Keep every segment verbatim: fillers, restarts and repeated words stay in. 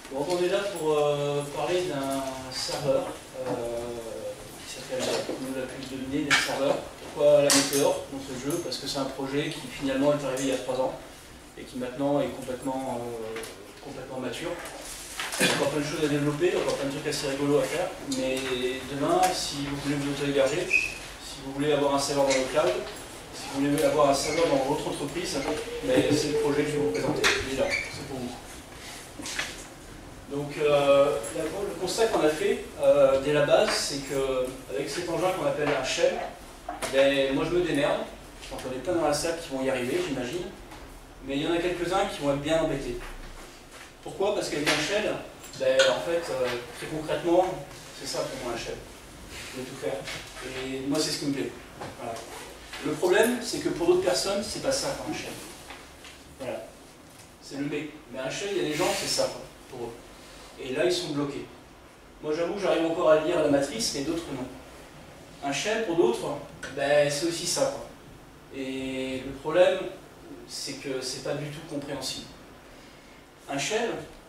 Donc on est là pour euh, parler d'un serveur euh, qui s'appelle, comme nous l'a pu le deviner, NetServer. Pourquoi la météore dans ce jeu? Parce que c'est un projet qui finalement est arrivé il y a trois ans et qui maintenant est complètement, euh, complètement mature. Il y a encore plein de choses à développer, encore plein de trucs assez rigolos à faire, mais demain, si vous voulez vous auto-héberger, si vous voulez avoir un serveur dans le cloud, si vous voulez avoir un serveur dans votre entreprise, c'est le projet que je vais vous présenter. Il est là, c'est pour vous. Donc euh, le constat qu'on a fait euh, dès la base, c'est qu'avec cet engin qu'on appelle un shell, ben, moi je me démerde, j'en connais plein dans la salle qui vont y arriver, j'imagine, mais il y en a quelques-uns qui vont être bien embêtés. Pourquoi? Parce qu'avec un shell, ben, en fait, euh, très concrètement, c'est ça pour moi un shell. Je vais tout faire. Et moi c'est ce qui me plaît. Voilà. Le problème, c'est que pour d'autres personnes, c'est pas ça pour un shell. Voilà. C'est le B. Mais un shell, il y a des gens, c'est ça pour eux. Et là, ils sont bloqués. Moi, j'avoue, j'arrive encore à lire la matrice, mais d'autres non. Un shell, pour d'autres, ben, c'est aussi ça, quoi. Et le problème, c'est que c'est pas du tout compréhensible. Un shell,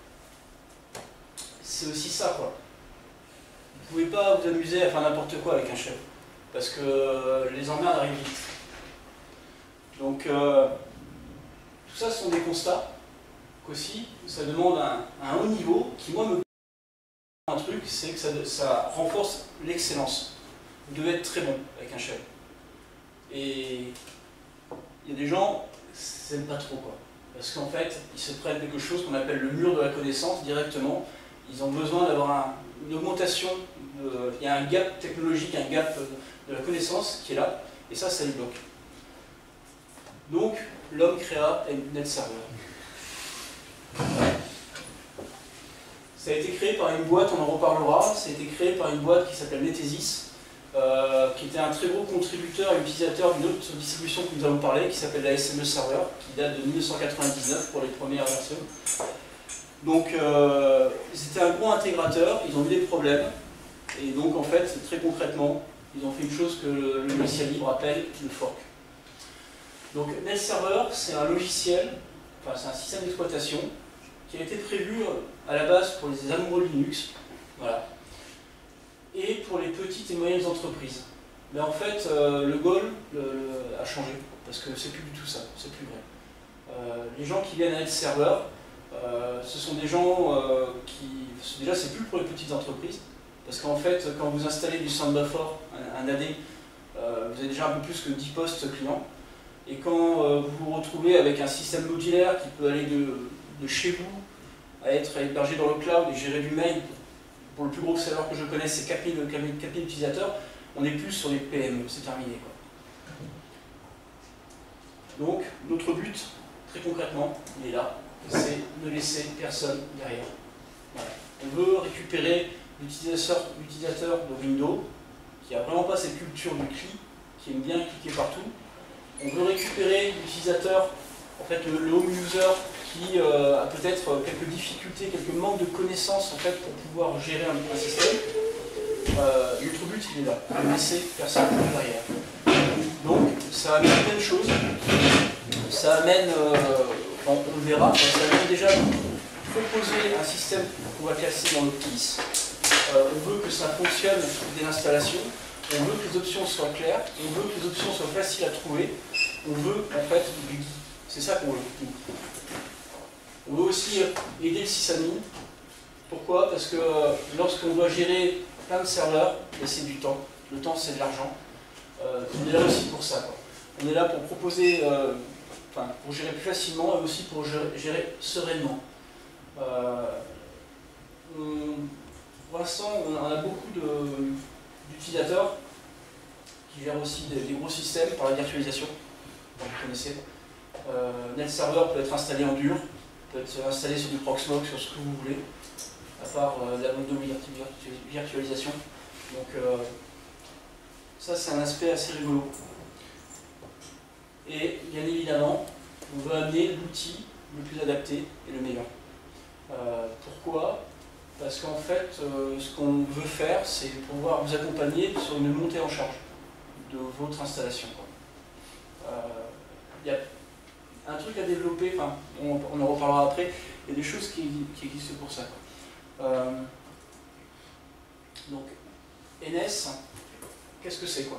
c'est aussi ça, quoi. Vous pouvez pas vous amuser à faire n'importe quoi avec un shell, parce que les emmerdes arrivent vite. Donc, euh, tout ça, ce sont des constats qu'aussi, ça demande un, un haut niveau qui, moi, me un truc, c'est que ça, ça renforce l'excellence. Vous devez être très bon avec un shell. Et il y a des gens, ça n'aime pas trop, quoi. Parce qu'en fait, ils se prennent quelque chose qu'on appelle le mur de la connaissance directement. Ils ont besoin d'avoir un, une augmentation, de, il y a un gap technologique, un gap de la connaissance qui est là, et ça, ça les bloque. Donc, l'homme créa NetServer. Ça a été créé par une boîte, on en reparlera, ça a été créé par une boîte qui s'appelle Netesis, euh, qui était un très gros contributeur et utilisateur d'une autre distribution que nous avons parlé, qui s'appelle la S M E Server, qui date de mille neuf cent quatre-vingt-dix-neuf pour les premières versions. Donc euh, c'était un gros intégrateur, ils ont eu des problèmes, et donc en fait, très concrètement, ils ont fait une chose que le logiciel libre appelle le fork. Donc NetServer, c'est un logiciel, enfin c'est un système d'exploitation, qui a été prévu à la base pour les amoureux de Linux, voilà, et pour les petites et moyennes entreprises. Mais en fait, euh, le goal le, le, a changé, parce que c'est plus du tout ça, c'est plus vrai. Euh, les gens qui viennent à NetServer, euh, ce sont des gens euh, qui... Déjà, c'est plus pour les petites entreprises, parce qu'en fait, quand vous installez du SoundBuffer, un, un A D, euh, vous avez déjà un peu plus que dix postes clients, et quand euh, vous vous retrouvez avec un système modulaire qui peut aller de de chez vous à être hébergé dans le cloud et gérer du mail, pour le plus gros serveur que je connais, c'est quatre mille utilisateurs, on est plus sur les P M E, c'est terminé, quoi. Donc, notre but, très concrètement, il est là, c'est ne laisser personne derrière. Voilà. On veut récupérer l'utilisateur de Windows, qui n'a vraiment pas cette culture du clic, qui aime bien cliquer partout. On veut récupérer l'utilisateur, en fait, le, le home user, qui euh, a peut-être quelques difficultés, quelques manques de connaissances en fait, pour pouvoir gérer un, un système. Euh, notre but, il est là, de laisser personne derrière. Donc, ça amène plein de choses. Ça amène, euh, on, on le verra, ça amène déjà proposer un système qu'on va classer dans le P I S. Euh, on veut que ça fonctionne dès l'installation. On veut que les options soient claires. On veut que les options soient faciles à trouver. On veut, en fait, du guide. C'est ça qu'on veut. On veut aussi aider le sysadmin. Pourquoi? Parce que euh, lorsqu'on doit gérer plein de serveurs, c'est du temps. Le temps, c'est de l'argent. Euh, on est là aussi pour ça, quoi. On est là pour proposer, euh, enfin, pour gérer plus facilement et aussi pour gérer, gérer sereinement. Euh, on, pour l'instant, on a beaucoup d'utilisateurs qui gèrent aussi des, des gros systèmes par la virtualisation, comme vous connaissez. Euh, NetServer peut être installé en dur, peut être installé sur du Proxmox, sur ce que vous voulez, à part euh, la Windows virtualisation. Donc euh, ça, c'est un aspect assez rigolo. Et bien évidemment, on veut amener l'outil le plus adapté et le meilleur. Euh, pourquoi? Parce qu'en fait, euh, ce qu'on veut faire, c'est pouvoir vous accompagner sur une montée en charge de votre installation. Il euh, y a un truc à développer, enfin, on, on en reparlera après, il y a des choses qui, qui existent pour ça, quoi. Euh, donc, N S, qu'est-ce que c'est quoi?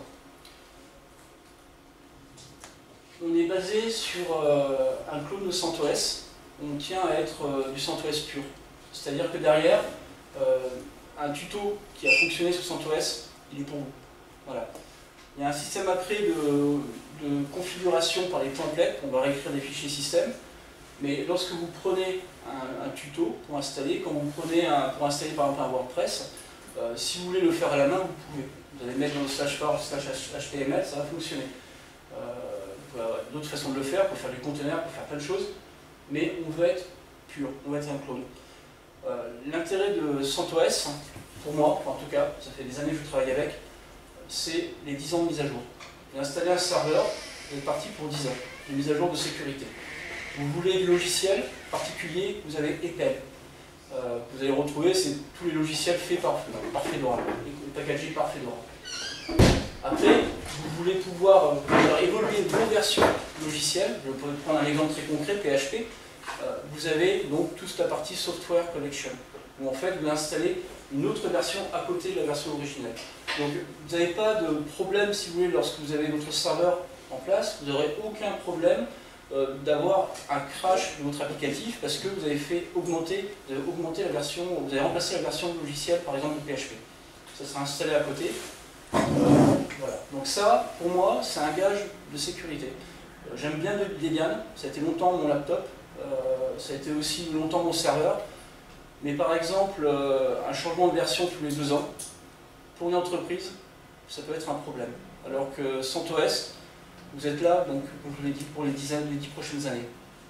On est basé sur euh, un clone de CentOS. On tient à être euh, du CentOS pur. C'est-à-dire que derrière, euh, un tuto qui a fonctionné sur CentOS, il est pour vous. Voilà. Il y a un système après de, de configuration par les templates. On va réécrire des fichiers système. Mais lorsque vous prenez un, un tuto pour installer, quand vous prenez un, pour installer par exemple un WordPress, euh, si vous voulez le faire à la main, vous pouvez. Vous allez mettre dans le slash var slash H T M L, ça va fonctionner. Euh, vous pouvez avoir d'autres façons de le faire, pour faire du container, pour faire plein de choses. Mais on veut être pur, on veut être un clone. Euh, L'intérêt de CentOS, pour moi, en tout cas, ça fait des années que je travaille avec, c'est les dix ans de mise à jour. Vous installez un serveur, vous êtes parti pour dix ans, de mise à jour de sécurité. Vous voulez du logiciel particulier, vous avez E P E L. Euh, vous allez retrouver, c'est tous les logiciels faits par, par Fedora, les packagés par Fedora. Après, vous voulez pouvoir euh, évoluer vos versions logicielles. Je peux prendre un exemple très concret, P H P. Euh, vous avez donc toute la partie Software Collection, où en fait vous installez une autre version à côté de la version originelle. Donc vous n'avez pas de problème, si vous voulez, lorsque vous avez votre serveur en place, vous n'aurez aucun problème euh, d'avoir un crash de votre applicatif parce que vous avez fait augmenter, vous avez augmenté la version, vous avez remplacé la version logicielle par exemple de P H P. Ça sera installé à côté. Euh, voilà. Donc ça, pour moi, c'est un gage de sécurité. Euh, J'aime bien Debian, ça a été longtemps mon laptop, euh, ça a été aussi longtemps mon serveur. Mais par exemple, euh, un changement de version tous les deux ans, pour une entreprise, ça peut être un problème. Alors que CentOS, vous êtes là, donc, comme je vous l'ai dit, pour les dix, les dix prochaines années.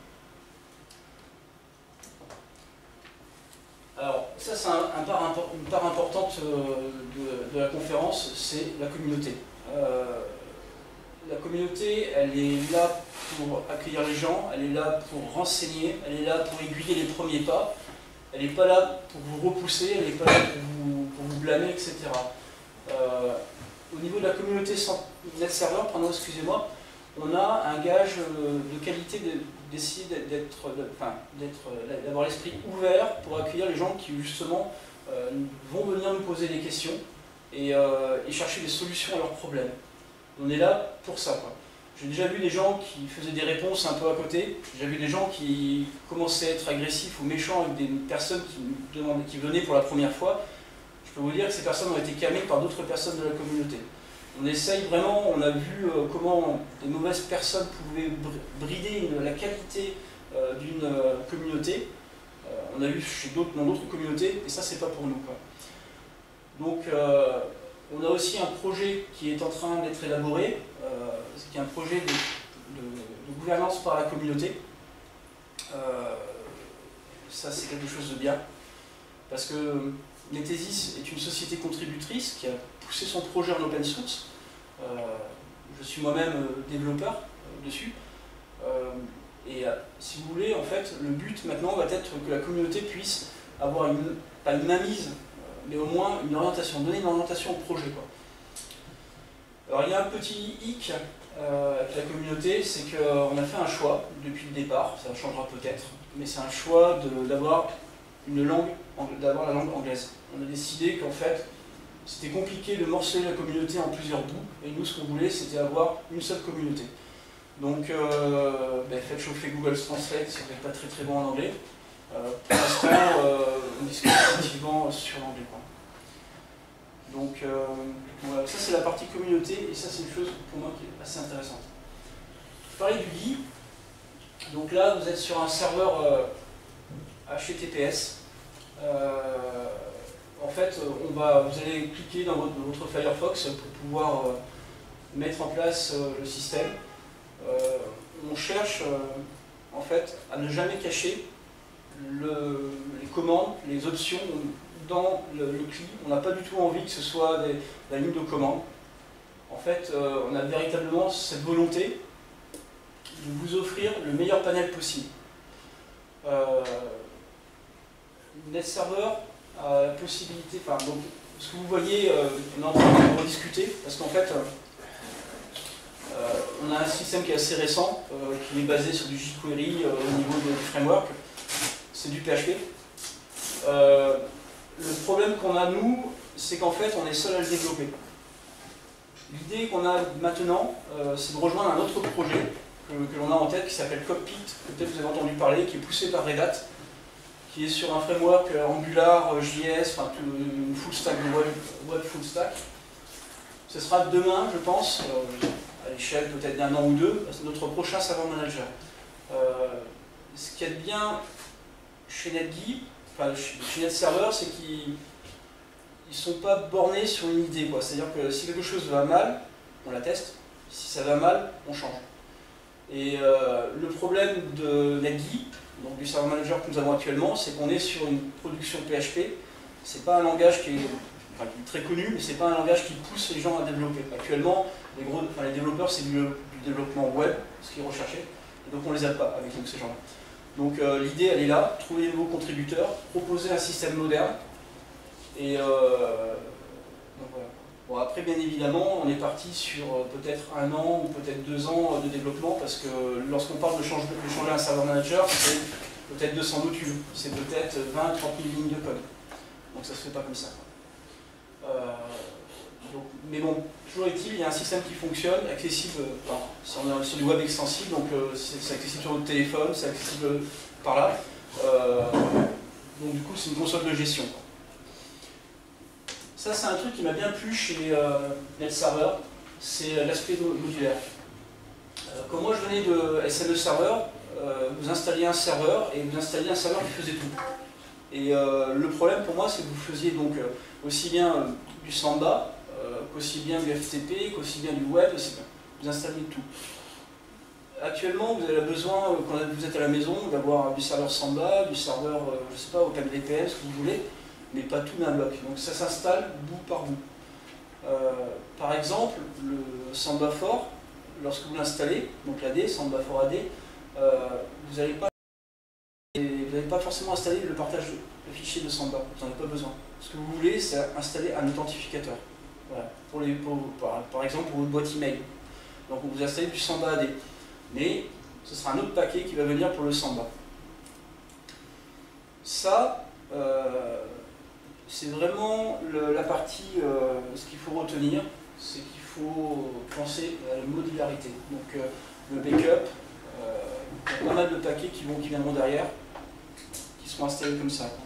Alors, ça, c'est un, un part, une part importante de, de la conférence, c'est la communauté. Euh, la communauté, elle est là pour accueillir les gens, elle est là pour renseigner, elle est là pour aiguiller les premiers pas. Elle n'est pas là pour vous repousser, elle n'est pas là pour vous, pour vous blâmer, et cetera. Euh, au niveau de la communauté NetServer, pardon, excusez-moi, on a un gage de qualité d'essayer d'être, enfin, d'avoir l'esprit ouvert pour accueillir les gens qui justement euh, vont venir nous poser des questions et, euh, et chercher des solutions à leurs problèmes. On est là pour ça, quoi. J'ai déjà vu des gens qui faisaient des réponses un peu à côté. J'ai vu des gens qui commençaient à être agressifs ou méchants avec des personnes qui, demandaient, qui venaient pour la première fois. Je peux vous dire que ces personnes ont été calmées par d'autres personnes de la communauté. On essaye vraiment, on a vu euh, comment des mauvaises personnes pouvaient brider une, la qualité euh, d'une euh, communauté. Euh, on a vu chez d'autres, dans d'autres communautés, et ça, c'est pas pour nous, quoi. Donc, euh, on a aussi un projet qui est en train d'être élaboré, euh, qui est un projet de, de, de gouvernance par la communauté. Euh, ça, c'est quelque chose de bien, parce que Netesis est une société contributrice qui a poussé son projet en open source. Euh, je suis moi-même développeur euh, dessus. Euh, et euh, si vous voulez, en fait, le but maintenant va être que la communauté puisse avoir une, pas une mainmise, mais au moins une orientation, donner une orientation au projet, quoi. Alors il y a un petit hic euh, avec la communauté, c'est qu'on a fait un choix depuis le départ, ça changera peut-être, mais c'est un choix d'avoir une langue, d'avoir la langue anglaise. On a décidé qu'en fait, c'était compliqué de morceler la communauté en plusieurs bouts, et nous ce qu'on voulait c'était avoir une seule communauté. Donc euh, ben, faites chauffer Google Translate si vous n'êtes pas très très bon en anglais. Euh, pour l'instant, euh, on discute effectivement sur l'anglais. Donc euh, voilà, ça c'est la partie communauté, et ça c'est une chose pour moi qui est assez intéressante. Je parlais du G U I. Donc là, vous êtes sur un serveur euh, H T T P S. Euh, en fait, on va, vous allez cliquer dans votre, dans votre Firefox pour pouvoir euh, mettre en place euh, le système. Euh, on cherche euh, en fait à ne jamais cacher le, les commandes, les options dans le, le C L I. On n'a pas du tout envie que ce soit des, la ligne de commande. En fait, euh, on a véritablement cette volonté de vous offrir le meilleur panel possible. Euh, NetServer a la possibilité, enfin, donc, ce que vous voyez, euh, on est en train de rediscuter, parce qu'en fait, euh, on a un système qui est assez récent, euh, qui est basé sur du jQuery euh, au niveau du framework, c'est du P H P. Euh, le problème qu'on a, nous, c'est qu'en fait, on est seul à le développer. L'idée qu'on a maintenant, euh, c'est de rejoindre un autre projet que, que l'on a en tête, qui s'appelle Cockpit, que peut-être vous avez entendu parler, qui est poussé par Red Hat, qui est sur un framework Angular, J S, enfin, tout, une full stack de web, web full stack. Ce sera demain, je pense, euh, à l'échelle peut-être d'un an ou deux, notre prochain server manager. Euh, ce qu'il y a de bien chez NetGeek, enfin chez NetServer, c'est qu'ils ne sont pas bornés sur une idée. C'est-à-dire que si quelque chose va mal, on la teste. Si ça va mal, on change. Et euh, le problème de NetGeek, donc du server manager que nous avons actuellement, c'est qu'on est sur une production P H P. C'est pas un langage qui est, enfin, qui est très connu, mais c'est pas un langage qui pousse les gens à développer. Actuellement, les, gros, enfin, les développeurs, c'est du, du développement web, ce qui est recherché. Et donc on ne les aide pas avec donc, ces gens-là. Donc euh, l'idée, elle est là, trouver des nouveaux contributeurs, proposer un système moderne. Et euh, donc, voilà. Bon, après, bien évidemment, on est parti sur euh, peut-être un an ou peut-être deux ans de développement, parce que lorsqu'on parle de changer, de changer un server manager, c'est peut-être deux cents modules, c'est peut-être vingt à trente mille lignes de code. Donc ça ne se fait pas comme ça. Euh, donc, mais bon, toujours est-il, il y a un système qui fonctionne, accessible, euh, enfin, c'est sur du web extensible, donc euh, c'est accessible sur votre téléphone, c'est accessible par là. Euh, donc du coup, c'est une console de gestion. Ça, c'est un truc qui m'a bien plu chez euh, NetServer, c'est l'aspect modulaire. Euh, quand moi je venais de S M E Server, euh, vous installiez un serveur et vous installiez un serveur qui faisait tout. Et euh, le problème pour moi, c'est que vous faisiez donc euh, aussi bien euh, du Samba, euh, qu'aussi bien du F T P, qu'aussi bien du web, aussi bien. Vous installiez tout. Actuellement, vous avez besoin, euh, quand vous êtes à la maison, d'avoir du serveur Samba, du serveur, euh, je sais pas, OpenVPN, ce que vous voulez, mais pas tout d'un bloc. Donc ça s'installe bout par bout. Euh, par exemple, le Samba Fort, lorsque vous l'installez, donc l'A D, Samba Fort A D, euh, vous n'allez pas, pas forcément installer le partage de fichiers de Samba, vous n'en avez pas besoin. Ce que vous voulez, c'est installer un authentificateur. Voilà. Pour les, pour, par, par exemple, pour votre boîte email. Donc vous installez du Samba A D. Mais ce sera un autre paquet qui va venir pour le Samba. Ça, euh, c'est vraiment le, la partie, euh, ce qu'il faut retenir, c'est qu'il faut penser à la modularité. Donc euh, le backup, euh, il y a pas mal de paquets qui, vont, qui viendront derrière, qui seront installés comme ça.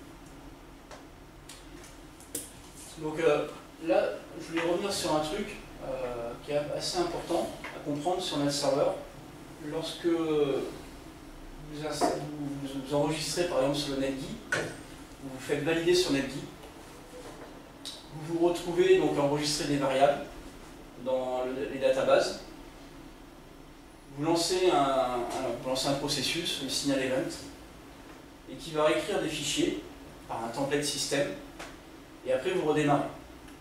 Donc euh, là, je voulais revenir sur un truc euh, qui est assez important à comprendre sur NetServer. Lorsque vous, vous, vous enregistrez par exemple sur le NetGeek, vous vous faites valider sur NetGeek, vous vous retrouvez donc à enregistrer des variables dans les databases, vous lancez un, un, vous lancez un processus, le signal event, et qui va réécrire des fichiers par un template système, et après vous redémarrez.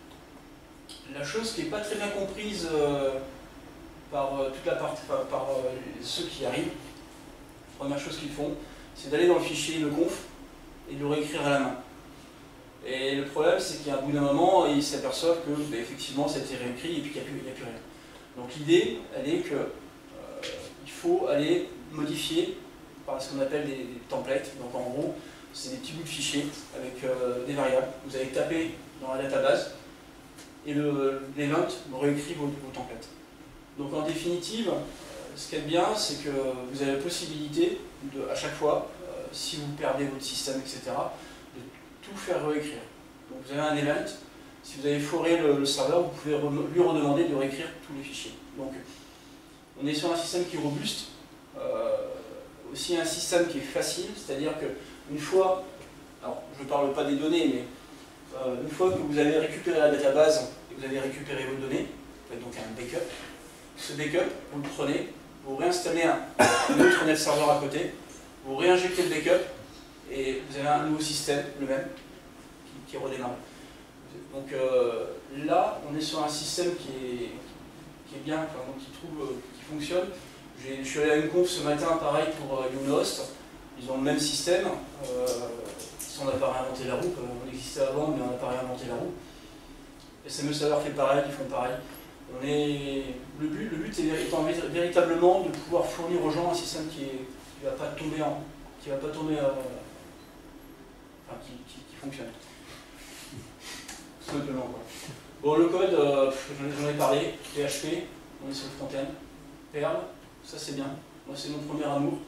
La chose qui n'est pas très bien comprise euh, par euh, toute la partie, par, par euh, ceux qui arrivent, la première chose qu'ils font, c'est d'aller dans le fichier de conf et de le réécrire à la main. Et le problème, c'est qu'à bout d'un moment, ils s'aperçoivent que bah, effectivement, ça a été réécrit et puis qu'il n'y a, a plus rien. Donc l'idée, elle est que euh, il faut aller modifier par ce qu'on appelle des, des templates. Donc en gros, c'est des petits bouts de fichiers avec euh, des variables. Vous allez taper dans la database et l'event réécrit vos, vos templates. Donc en définitive, euh, ce qui est bien, c'est que vous avez la possibilité de, à chaque fois, euh, si vous perdez votre système, et cetera, de tout faire réécrire. Donc vous avez un event, si vous avez foré le, le serveur, vous pouvez re, lui redemander de réécrire tous les fichiers. Donc on est sur un système qui est robuste, euh, aussi un système qui est facile, c'est-à-dire qu'une fois, alors je ne parle pas des données, mais euh, une fois que vous avez récupéré la database et que vous avez récupéré vos données, vous faites donc un backup. Ce backup, vous le prenez, vous réinstallez un, un autre NetServer à côté, vous réinjectez le backup et vous avez un nouveau système, le même, qui, qui redémarre. Donc euh, là, on est sur un système qui est, qui est bien, enfin, qui, trouve, euh, qui fonctionne. Je suis allé à une conf ce matin, pareil pour euh, Unost. Ils ont le même système. Euh, on n'a pas réinventé la roue, on existait avant, mais on n'a pas réinventé la roue. S M E Server fait pareil, ils font pareil. On est... le, but, le but est étant véritablement de pouvoir fournir aux gens un système qui ne va pas tomber en. qui va pas tomber. Euh... enfin, qui, qui, qui fonctionne. tout simplement. Quoi. Bon, le code, euh, j'en ai parlé, P H P, on est sur le front-end, Perl, ça c'est bien, moi c'est mon premier amour.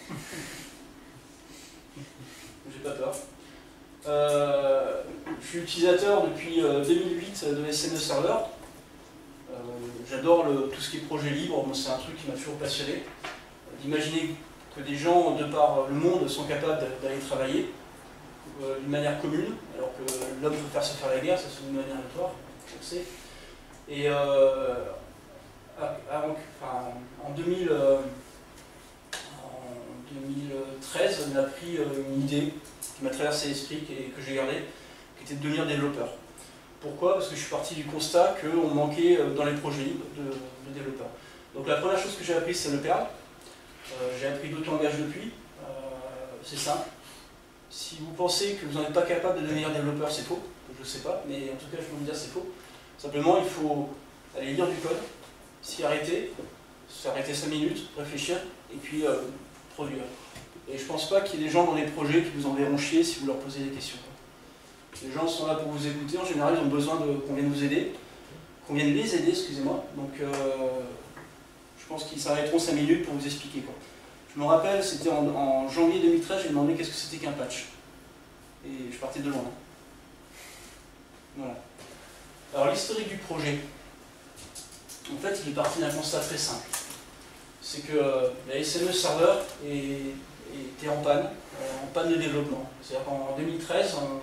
J'ai pas peur. Euh, je suis utilisateur depuis euh, deux mille huit de S M E Server. Euh, J'adore tout ce qui est projet libre, c'est un truc qui m'a toujours passionné. D'imaginer que des gens de par le monde sont capables d'aller travailler euh, d'une manière commune, alors que l'homme préfère se faire la guerre, ça c'est une manière notoire, on le sait. Et euh, avant, enfin, en, deux mille, euh, en deux mille treize, on a pris euh, une idée qui m'a traversé l'esprit et que j'ai gardée, qui était de devenir développeur. Pourquoi? Parce que je suis parti du constat qu'on manquait dans les projets libres de, de développeurs. Donc la première chose que j'ai appris, c'est le Perl. Euh, j'ai appris d'autres langages depuis. Euh, c'est simple. Si vous pensez que vous n'en êtes pas capable de devenir développeur, c'est faux. Je ne sais pas, mais en tout cas, je peux vous dire c'est faux. Simplement, il faut aller lire du code, s'y arrêter, s'arrêter cinq minutes, réfléchir, et puis euh, produire. Et je ne pense pas qu'il y ait des gens dans les projets qui vous enverront chier si vous leur posez des questions. Les gens sont là pour vous écouter, en général ils ont besoin qu'on vienne vous aider, qu'on vienne les aider, excusez-moi. Donc euh, je pense qu'ils s'arrêteront cinq minutes pour vous expliquer quoi. Je me rappelle, c'était en, en janvier deux mille treize, j'ai demandé qu'est-ce que c'était qu'un patch. Et je partais de loin. Voilà. Alors l'historique du projet, en fait il est parti d'un constat très simple. C'est que euh, la S M E Server est, était en panne, euh, en panne de développement. C'est-à-dire qu'en deux mille treize, on,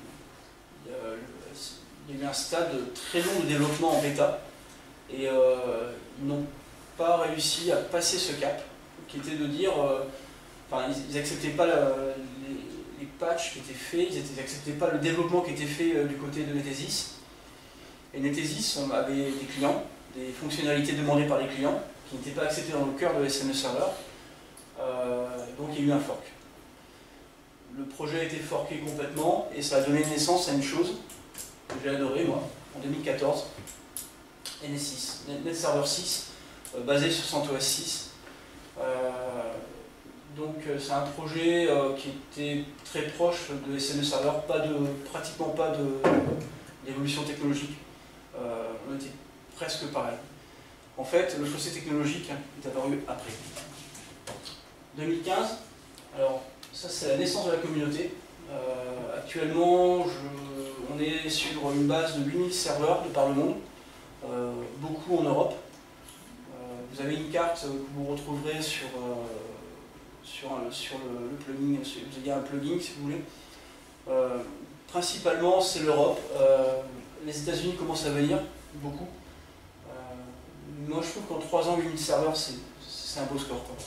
il y a eu un stade très long de développement en bêta et euh, ils n'ont pas réussi à passer ce cap qui était de dire, euh, enfin ils n'acceptaient pas la, les, les patchs qui étaient faits, ils n'acceptaient pas le développement qui était fait euh, du côté de Netesis. Et Netesis avait des clients, des fonctionnalités demandées par les clients qui n'étaient pas acceptées dans le cœur de S M E Server, euh, donc il y a eu un fork. Le projet a été forké complètement et ça a donné naissance à une chose que j'ai adoré moi, en deux mille quatorze, N S six, NetServer six, euh, basé sur CentOS six. Euh, donc euh, c'est un projet euh, qui était très proche de S M E Server, pas de, pratiquement pas d'évolution technologique. Euh, on était presque pareil. En fait, le fossé technologique est apparu après. deux mille quinze, alors ça c'est la naissance de la communauté. Euh, actuellement, je, on est sur une base de huit mille serveurs de par le monde, euh, beaucoup en Europe. Euh, vous avez une carte que vous retrouverez sur, euh, sur, un, sur le, le plugin, il y a un plugin si vous voulez. Euh, principalement, c'est l'Europe. Euh, les États-Unis commencent à venir, beaucoup. Euh, moi, je trouve qu'en trois ans, huit mille serveurs, c'est un beau score, quoi.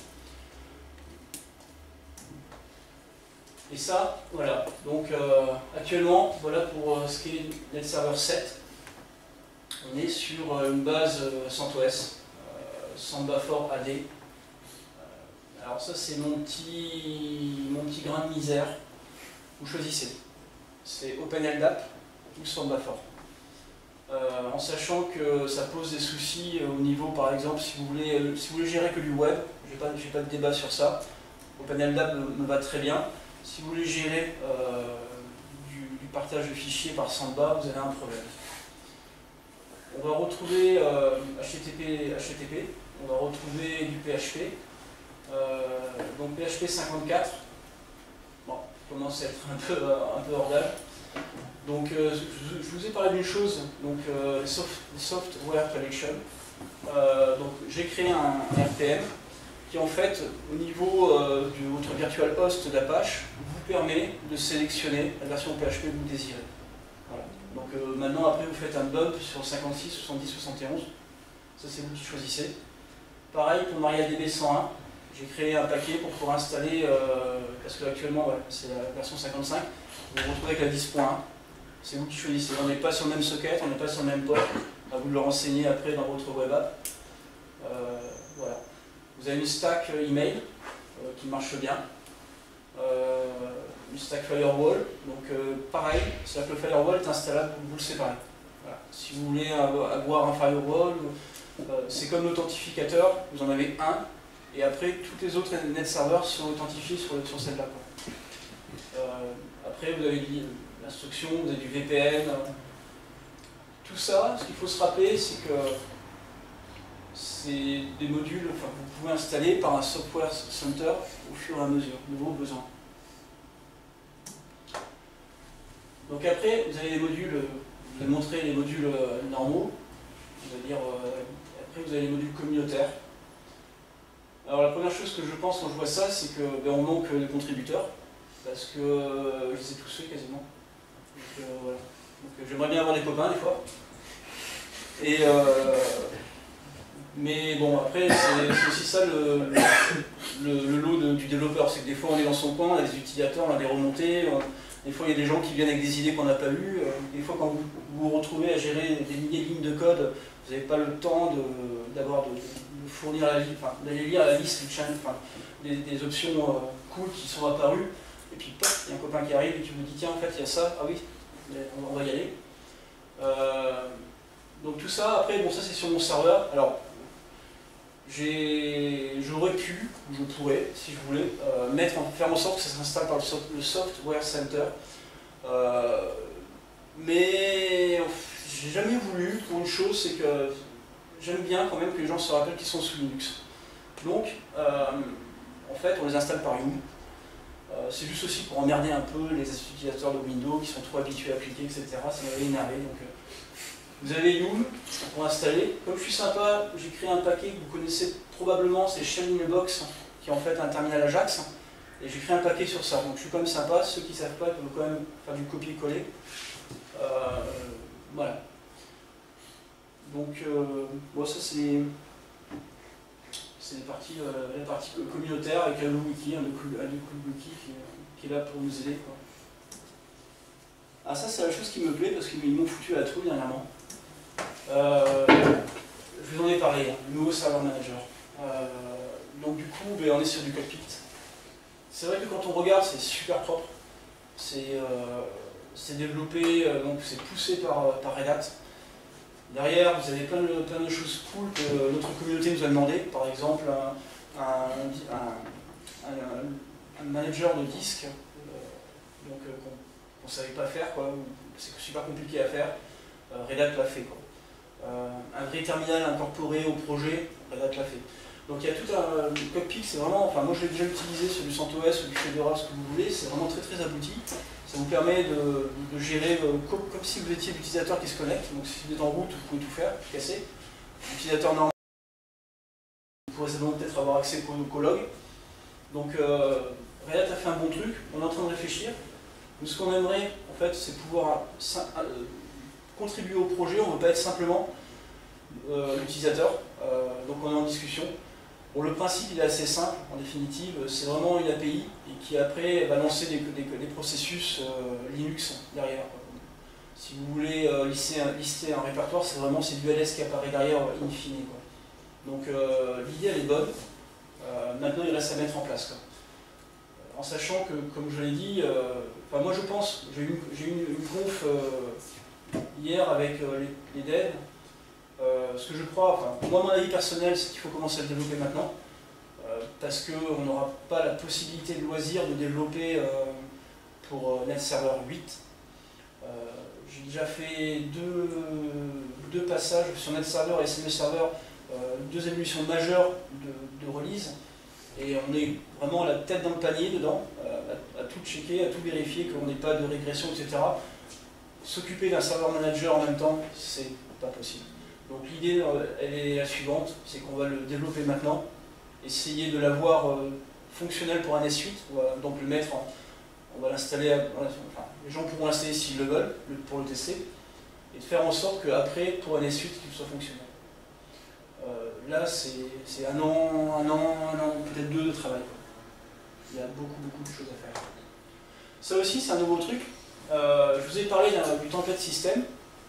Et ça, voilà. Donc euh, actuellement, voilà pour euh, ce qui est NetServer sept. On est sur euh, une base euh, CentOS, euh, Samba four A D. Euh, alors ça, c'est mon petit, mon petit grain de misère. Vous choisissez. C'est OpenLDAP ou Samba four. Euh, en sachant que ça pose des soucis au niveau, par exemple, si vous voulez, euh, si vous voulez gérer que du web, je n'ai pas, j'ai pas de débat sur ça. OpenLDAP me, me va très bien. Si vous voulez gérer euh, du, du partage de fichiers par Samba, vous avez un problème. On va retrouver euh, H T T P, H T T P, on va retrouver du P H P. Euh, donc P H P cinquante-quatre, bon, commence à être un peu, un peu hors d'âge. Donc euh, je, je vous ai parlé d'une chose, donc euh, soft, Software Collection. Euh, donc j'ai créé un, un R P M qui en fait, au niveau euh, de votre virtual host d'Apache, vous permet de sélectionner la version P H P que vous désirez. Voilà. Donc euh, maintenant, après, vous faites un bump sur cinquante-six, soixante-dix, soixante et onze. Ça, c'est vous qui choisissez. Pareil pour MariaDB cent un. J'ai créé un paquet pour pouvoir installer, euh, parce que actuellement, ouais, c'est la version cinquante-cinq. Vous vous retrouvez avec la dix point un. C'est vous qui choisissez. On n'est pas sur le même socket, on n'est pas sur le même port. À vous de le renseigner après dans votre web app. Euh, voilà. Vous avez une stack email euh, qui marche bien, euh, une stack firewall, donc euh, pareil, c'est-à-dire que le firewall est installable, vous le séparez. Voilà. Si vous voulez avoir un firewall, euh, c'est comme l'authentificateur, vous en avez un, et après tous les autres net serveurs sont authentifiés sur, sur celle-là. Euh, après vous avez l'instruction, vous avez du V P N, tout ça, ce qu'il faut se rappeler, c'est que c'est des modules enfin, que vous pouvez installer par un software center au fur et à mesure de vos besoins. Donc après, vous avez les modules, je vais montrer les modules normaux, c'est-à-dire après vous avez les modules communautaires. Alors la première chose que je pense quand je vois ça, c'est que ben, on manque de contributeurs, parce que euh, je les ai tous faits quasiment. Donc euh, voilà. Donc j'aimerais bien avoir des copains des fois. Et euh, mais bon, après, c'est aussi ça le, le, le lot de, du développeur, c'est que des fois on est dans son coin, on a des utilisateurs, on a des remontées, on, des fois il y a des gens qui viennent avec des idées qu'on n'a pas eues, des fois quand vous vous retrouvez à gérer des milliers de lignes de code, vous n'avez pas le temps d'avoir de, de, de fournir la liste, enfin, d'aller lire la liste enfin, des, des options euh, cool qui sont apparues, et puis pop, il y a un copain qui arrive et qui vous dit tiens en fait il y a ça, ah oui, on va y aller. Euh, donc tout ça, après, bon ça c'est sur mon serveur, alors j'aurais pu, ou je pourrais, si je voulais, euh, mettre en, faire en sorte que ça s'installe par le, soft, le Software Center. Euh, mais j'ai jamais voulu pour une chose, c'est que j'aime bien quand même que les gens se rappellent qu'ils sont sous Linux. Donc, euh, en fait, on les installe par Yum. Euh, c'est juste aussi pour emmerder un peu les utilisateurs de Windows qui sont trop habitués à appliquer, et cetera. Ça m'avait énervé. Donc, euh, vous avez Yum pour installer. Comme je suis sympa, j'ai créé un paquet que vous connaissez probablement, c'est Shell in a Box, qui est en fait un terminal Ajax. Et j'ai créé un paquet sur ça. Donc je suis quand même sympa. Ceux qui ne savent pas peuvent quand même faire du copier-coller. Euh, voilà. Donc, euh, bon, ça c'est la partie, euh, la partie communautaire avec AluWiki, un AluWiki qui, qui est là pour nous aider, quoi. Ah, ça c'est la chose qui me plaît parce qu'ils m'ont foutu à la trouille dernièrement. Euh, je vous en ai parlé, hein, le nouveau server manager. Euh, donc du coup, ben, on est sur du cockpit. C'est vrai que quand on regarde, c'est super propre. C'est euh, développé, euh, donc c'est poussé par, par Red Hat. Derrière, vous avez plein de, plein de choses cool que notre communauté nous a demandé. Par exemple, un, un, un, un manager de disques euh, donc, euh, qu'on ne savait pas faire, c'est super compliqué à faire. Euh, Red Hat l'a fait, quoi. Euh, un vrai terminal incorporé au projet, Red Hat l'a fait. Donc il y a tout un le cockpit, c'est vraiment, enfin moi je l'ai déjà utilisé sur du CentOS ou du Fedora, ce que vous voulez, c'est vraiment très très abouti. Ça vous permet de, de gérer euh, comme, comme si vous étiez l'utilisateur qui se connecte, donc si vous êtes en route, vous pouvez tout faire, tout casser. L'utilisateur normal, vous pourrez simplement peut-être avoir accès au colog. Donc euh, Red Hat a fait un bon truc, on est en train de réfléchir. Nous, ce qu'on aimerait, en fait, c'est pouvoir euh, contribuer au projet, on ne veut pas être simplement euh, l'utilisateur, euh, donc on est en discussion. Bon, le principe il est assez simple, en définitive, c'est vraiment une A P I et qui après va lancer des, des, des processus euh, Linux derrière. Si vous voulez euh, lister, un, lister un répertoire, c'est vraiment du L S qui apparaît derrière in fine, quoi. Donc euh, l'idée elle est bonne, euh, maintenant il reste à mettre en place, quoi. En sachant que, comme je l'ai dit, euh, enfin, moi je pense, j'ai eu une, une, une conf euh, hier avec euh, les, les devs. Euh, ce que je crois, enfin, moi mon avis personnel, c'est qu'il faut commencer à le développer maintenant, euh, parce qu'on n'aura pas la possibilité de loisir de développer euh, pour Net Server huit. Euh, J'ai déjà fait deux, deux passages sur Net Server et S M S Server, euh, deux évolutions majeures de, de release, et on est vraiment la tête dans le panier dedans, euh, à, à tout checker, à tout vérifier, qu'on n'ait pas de régression, et cetera. S'occuper d'un serveur manager en même temps, c'est pas possible. Donc l'idée, elle est la suivante, c'est qu'on va le développer maintenant, essayer de l'avoir euh, fonctionnel pour un S huit, on va donc le mettre, en, on va l'installer, enfin, les gens pourront l'installer s'ils le veulent, pour le tester, et de faire en sorte qu'après, pour un S huit, qu'il soit fonctionnel. Euh, là, c'est un an, un an, un an, peut-être deux de travail. Il y a beaucoup, beaucoup de choses à faire. Ça aussi, c'est un nouveau truc. Euh, je vous ai parlé du template système,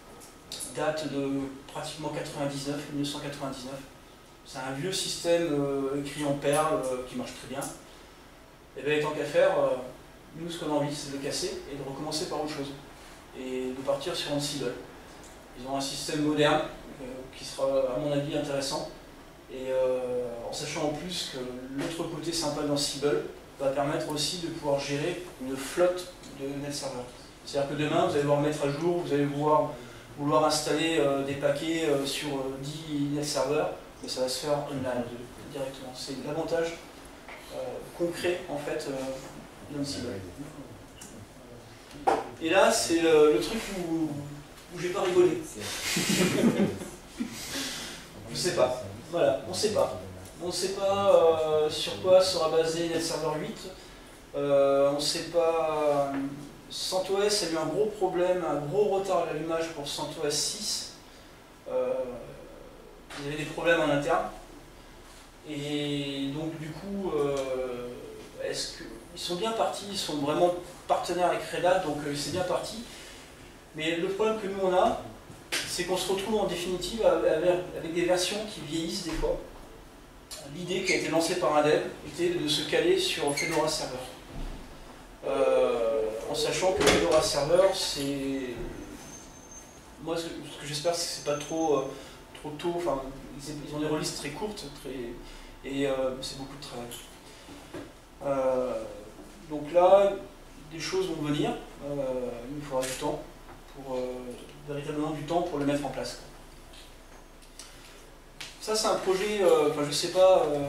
date de pratiquement quatre-vingt-dix-neuf, mille neuf cent quatre-vingt-dix-neuf. C'est un vieux système euh, écrit en Perl euh, qui marche très bien. Et bien, tant qu'à faire, euh, nous, ce qu'on a envie, c'est de le casser et de recommencer par autre chose. Et de partir sur Ansible. Ils ont un système moderne euh, qui sera, à mon avis, intéressant. Et euh, en sachant en plus que l'autre côté sympa d'Ansible va permettre aussi de pouvoir gérer une flotte de NetServer. C'est-à-dire que demain, vous allez devoir mettre à jour, vous allez pouvoir vouloir installer euh, des paquets euh, sur euh, dix net serveurs, mais ça va se faire online directement. C'est l'avantage euh, concret en fait euh, d'Ansible. Et là, c'est le, le truc où, où j'ai pas rigolé. Je sais pas. Voilà, on sait pas. On ne sait pas euh, sur quoi sera basé NetServer huit. Euh, on ne sait pas. CentOS a eu un gros problème, un gros retard à l'allumage pour CentOS six. Euh, il y avait des problèmes en interne. Et donc du coup, euh, est-ce que, ils sont bien partis, ils sont vraiment partenaires avec Red Hat, donc euh, c'est bien parti. Mais le problème que nous on a, c'est qu'on se retrouve en définitive avec, avec des versions qui vieillissent des fois. L'idée qui a été lancée par un dev était de se caler sur Fedora Server. Euh, en sachant que Fedora Server, c'est... Moi, ce que, que j'espère, c'est que c'est pas trop, euh, trop tôt. Enfin, ils ont des releases très courtes, très... et euh, c'est beaucoup de travail. Euh, donc là, des choses vont venir. Euh, il nous faudra du temps, pour, euh, véritablement du temps pour le mettre en place. Ça, c'est un projet, euh, enfin je sais pas, euh,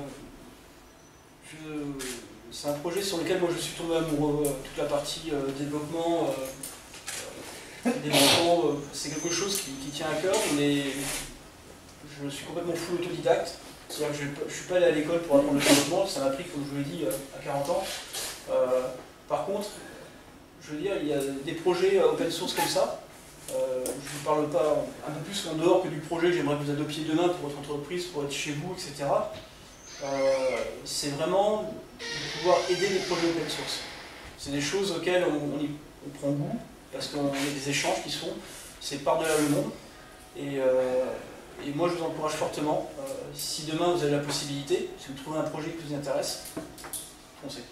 c'est un projet sur lequel moi je suis tombé amoureux, euh, toute la partie euh, développement, euh, développement euh, c'est quelque chose qui, qui tient à cœur, mais je suis complètement full autodidacte, c'est-à-dire que je ne suis pas allé à l'école pour apprendre le développement, ça m'a pris, comme je vous l'ai dit, à quarante ans. Euh, par contre, je veux dire, il y a des projets open source comme ça. Euh, je ne vous parle pas un peu plus en dehors que du projet que j'aimerais que vous adoptiez demain pour votre entreprise, pour être chez vous, et cetera. Euh, c'est vraiment de pouvoir aider les projets open source. C'est des choses auxquelles on, on, y, on prend goût, parce qu'on a des échanges qui sont, c'est par-delà le monde. Et, euh, et moi je vous encourage fortement, euh, si demain vous avez la possibilité, si vous trouvez un projet qui vous intéresse, foncez.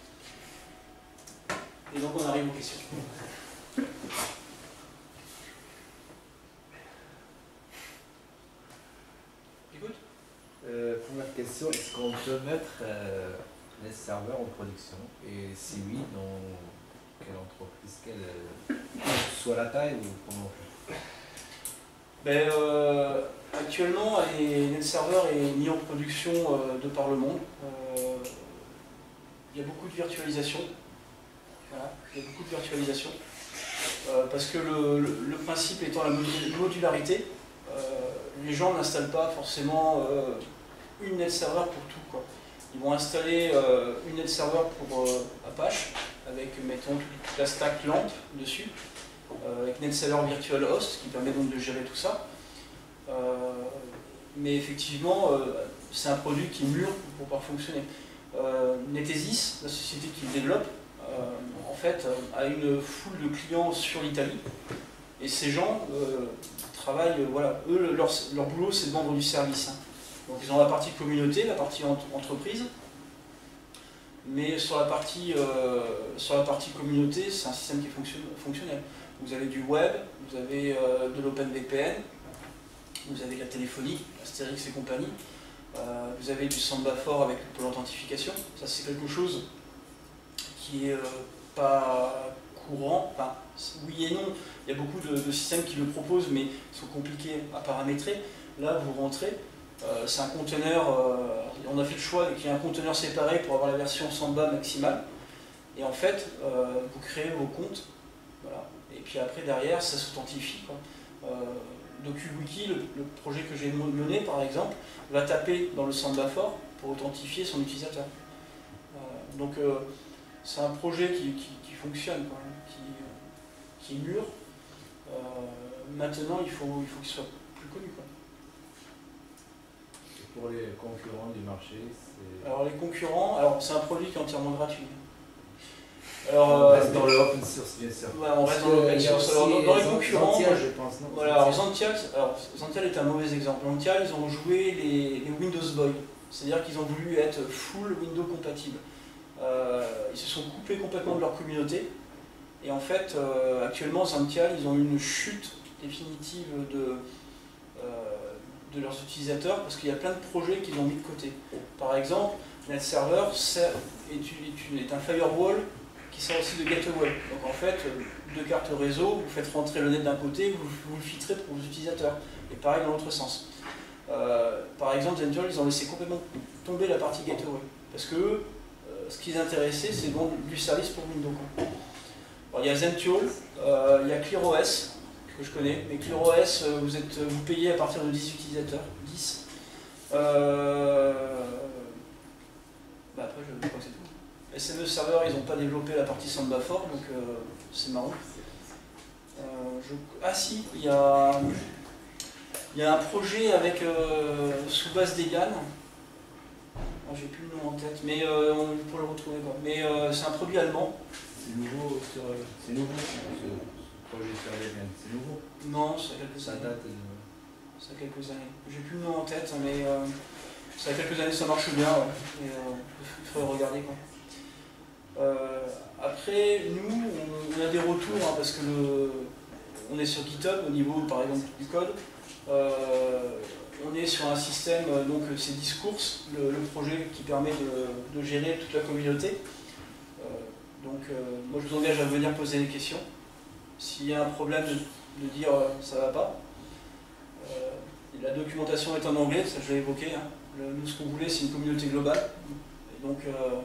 Et donc on arrive aux questions. Euh, première question, est-ce qu'on peut mettre euh, les serveurs en production? Et si oui, dans quelle entreprise, quelle, soit la taille ou comment? Ben, euh, actuellement, les NetServer est mis en production euh, de par le monde. Euh, il y a beaucoup de virtualisation. Voilà, il y a beaucoup de virtualisation. Euh, parce que le, le, le principe étant la modularité, euh, les gens n'installent pas forcément euh, une NetServer pour tout, quoi. Ils vont installer euh, une NetServer pour euh, Apache, avec, mettons, toute la stack LAMP dessus, euh, avec NetServer Virtual Host, qui permet donc de gérer tout ça. Euh, mais effectivement, euh, c'est un produit qui est mûr pour pouvoir fonctionner. Euh, Netesis, la société qui le développe, euh, en fait, a une foule de clients sur l'Italie, et ces gens euh, travaillent, euh, voilà, eux, leur, leur boulot, c'est de vendre du service. Hein. Donc ils ont la partie communauté, la partie entreprise, mais sur la partie, euh, sur la partie communauté, c'est un système qui est fonction, fonctionnel. Vous avez du web, vous avez euh, de l'OpenVPN, vous avez de la téléphonie, Astérix et compagnie, euh, vous avez du Samba fort avec pour l'authentification. Ça, c'est quelque chose qui est euh, pas courant, enfin, oui et non. Il y a beaucoup de, de systèmes qui le proposent, mais sont compliqués à paramétrer. Là, vous rentrez. Euh, c'est un conteneur, euh, on a fait le choix qu'il y ait un conteneur séparé pour avoir la version Samba maximale. Et en fait, euh, vous créez vos comptes, voilà. Et puis après, derrière, ça s'authentifie. Euh, DocuWiki, le, le projet que j'ai mené par exemple, va taper dans le Samba fort pour authentifier son utilisateur. Euh, donc, euh, c'est un projet qui, qui, qui fonctionne, quoi, hein, qui, qui est mûr. Euh, maintenant, il faut il faut qu'il soit plus connu, quoi. Pour les concurrents du marché, c'est... Alors les concurrents, alors c'est un produit qui est entièrement gratuit. Alors, on reste euh, dans le open source, bien sûr. Ouais, on reste dans l'open source. Alors, dans, dans les concurrents, Zantial, je pense, non? Voilà, alors Zantial, alors Zantial est un mauvais exemple. Zantial, ils ont joué les, les Windows Boy, c'est-à-dire qu'ils ont voulu être full Windows compatible. Euh, ils se sont coupés complètement de leur communauté, et en fait, euh, actuellement, Zantial, ils ont une chute définitive de, euh, de leurs utilisateurs, parce qu'il y a plein de projets qu'ils ont mis de côté. Par exemple, NetServer est, est un firewall qui sert aussi de gateway. Donc en fait, deux cartes réseau, vous faites rentrer le net d'un côté, vous, vous le filtrez pour vos utilisateurs. Et pareil dans l'autre sens. Euh, par exemple, Zentual, ils ont laissé complètement tomber la partie gateway. Parce que euh, ce qui les intéressait, c'est de vendre du service pour Windows. Alors, il y a Zentual, euh, il y a ClearOS, que je connais, mais ClearOS, euh, vous, êtes, vous payez à partir de dix utilisateurs. dix. Euh, bah après, je crois que c'est tout. S M E Server, ils n'ont pas développé la partie Samba Fort, donc euh, c'est marrant. Euh, je... Ah si, il y a, il y a un projet avec euh, sous base Debian. Oh, j'ai plus le nom en tête, mais euh, on pourrait le retrouver. Quoi. Mais euh, c'est un produit allemand. C'est nouveau sur. C'est nouveau ce projet sur Debian. C'est nouveau. Non, ça a quelques Ça années. date de. Ça a quelques années. J'ai plus le nom en tête, mais euh, ça a quelques années, ça marche bien. Ouais. Et, euh, il faudrait regarder quoi. Euh, après, nous, on, on a des retours hein, parce que le, on est sur GitHub au niveau, par exemple, du code. Euh, on est sur un système, donc c'est Discours, le, le projet qui permet de, de gérer toute la communauté. Euh, donc, euh, moi, je vous engage à venir poser des questions. S'il y a un problème, de, de dire euh, ça va pas. Euh, la documentation est en anglais, ça je l'ai évoqué. Hein. Le, nous, ce qu'on voulait, c'est une communauté globale. Et donc, euh,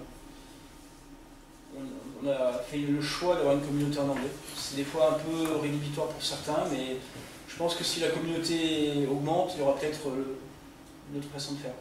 on, on a fait le choix d'avoir une communauté en anglais. C'est des fois un peu rédhibitoire pour certains, mais je pense que si la communauté augmente, il y aura peut-être une autre façon de faire.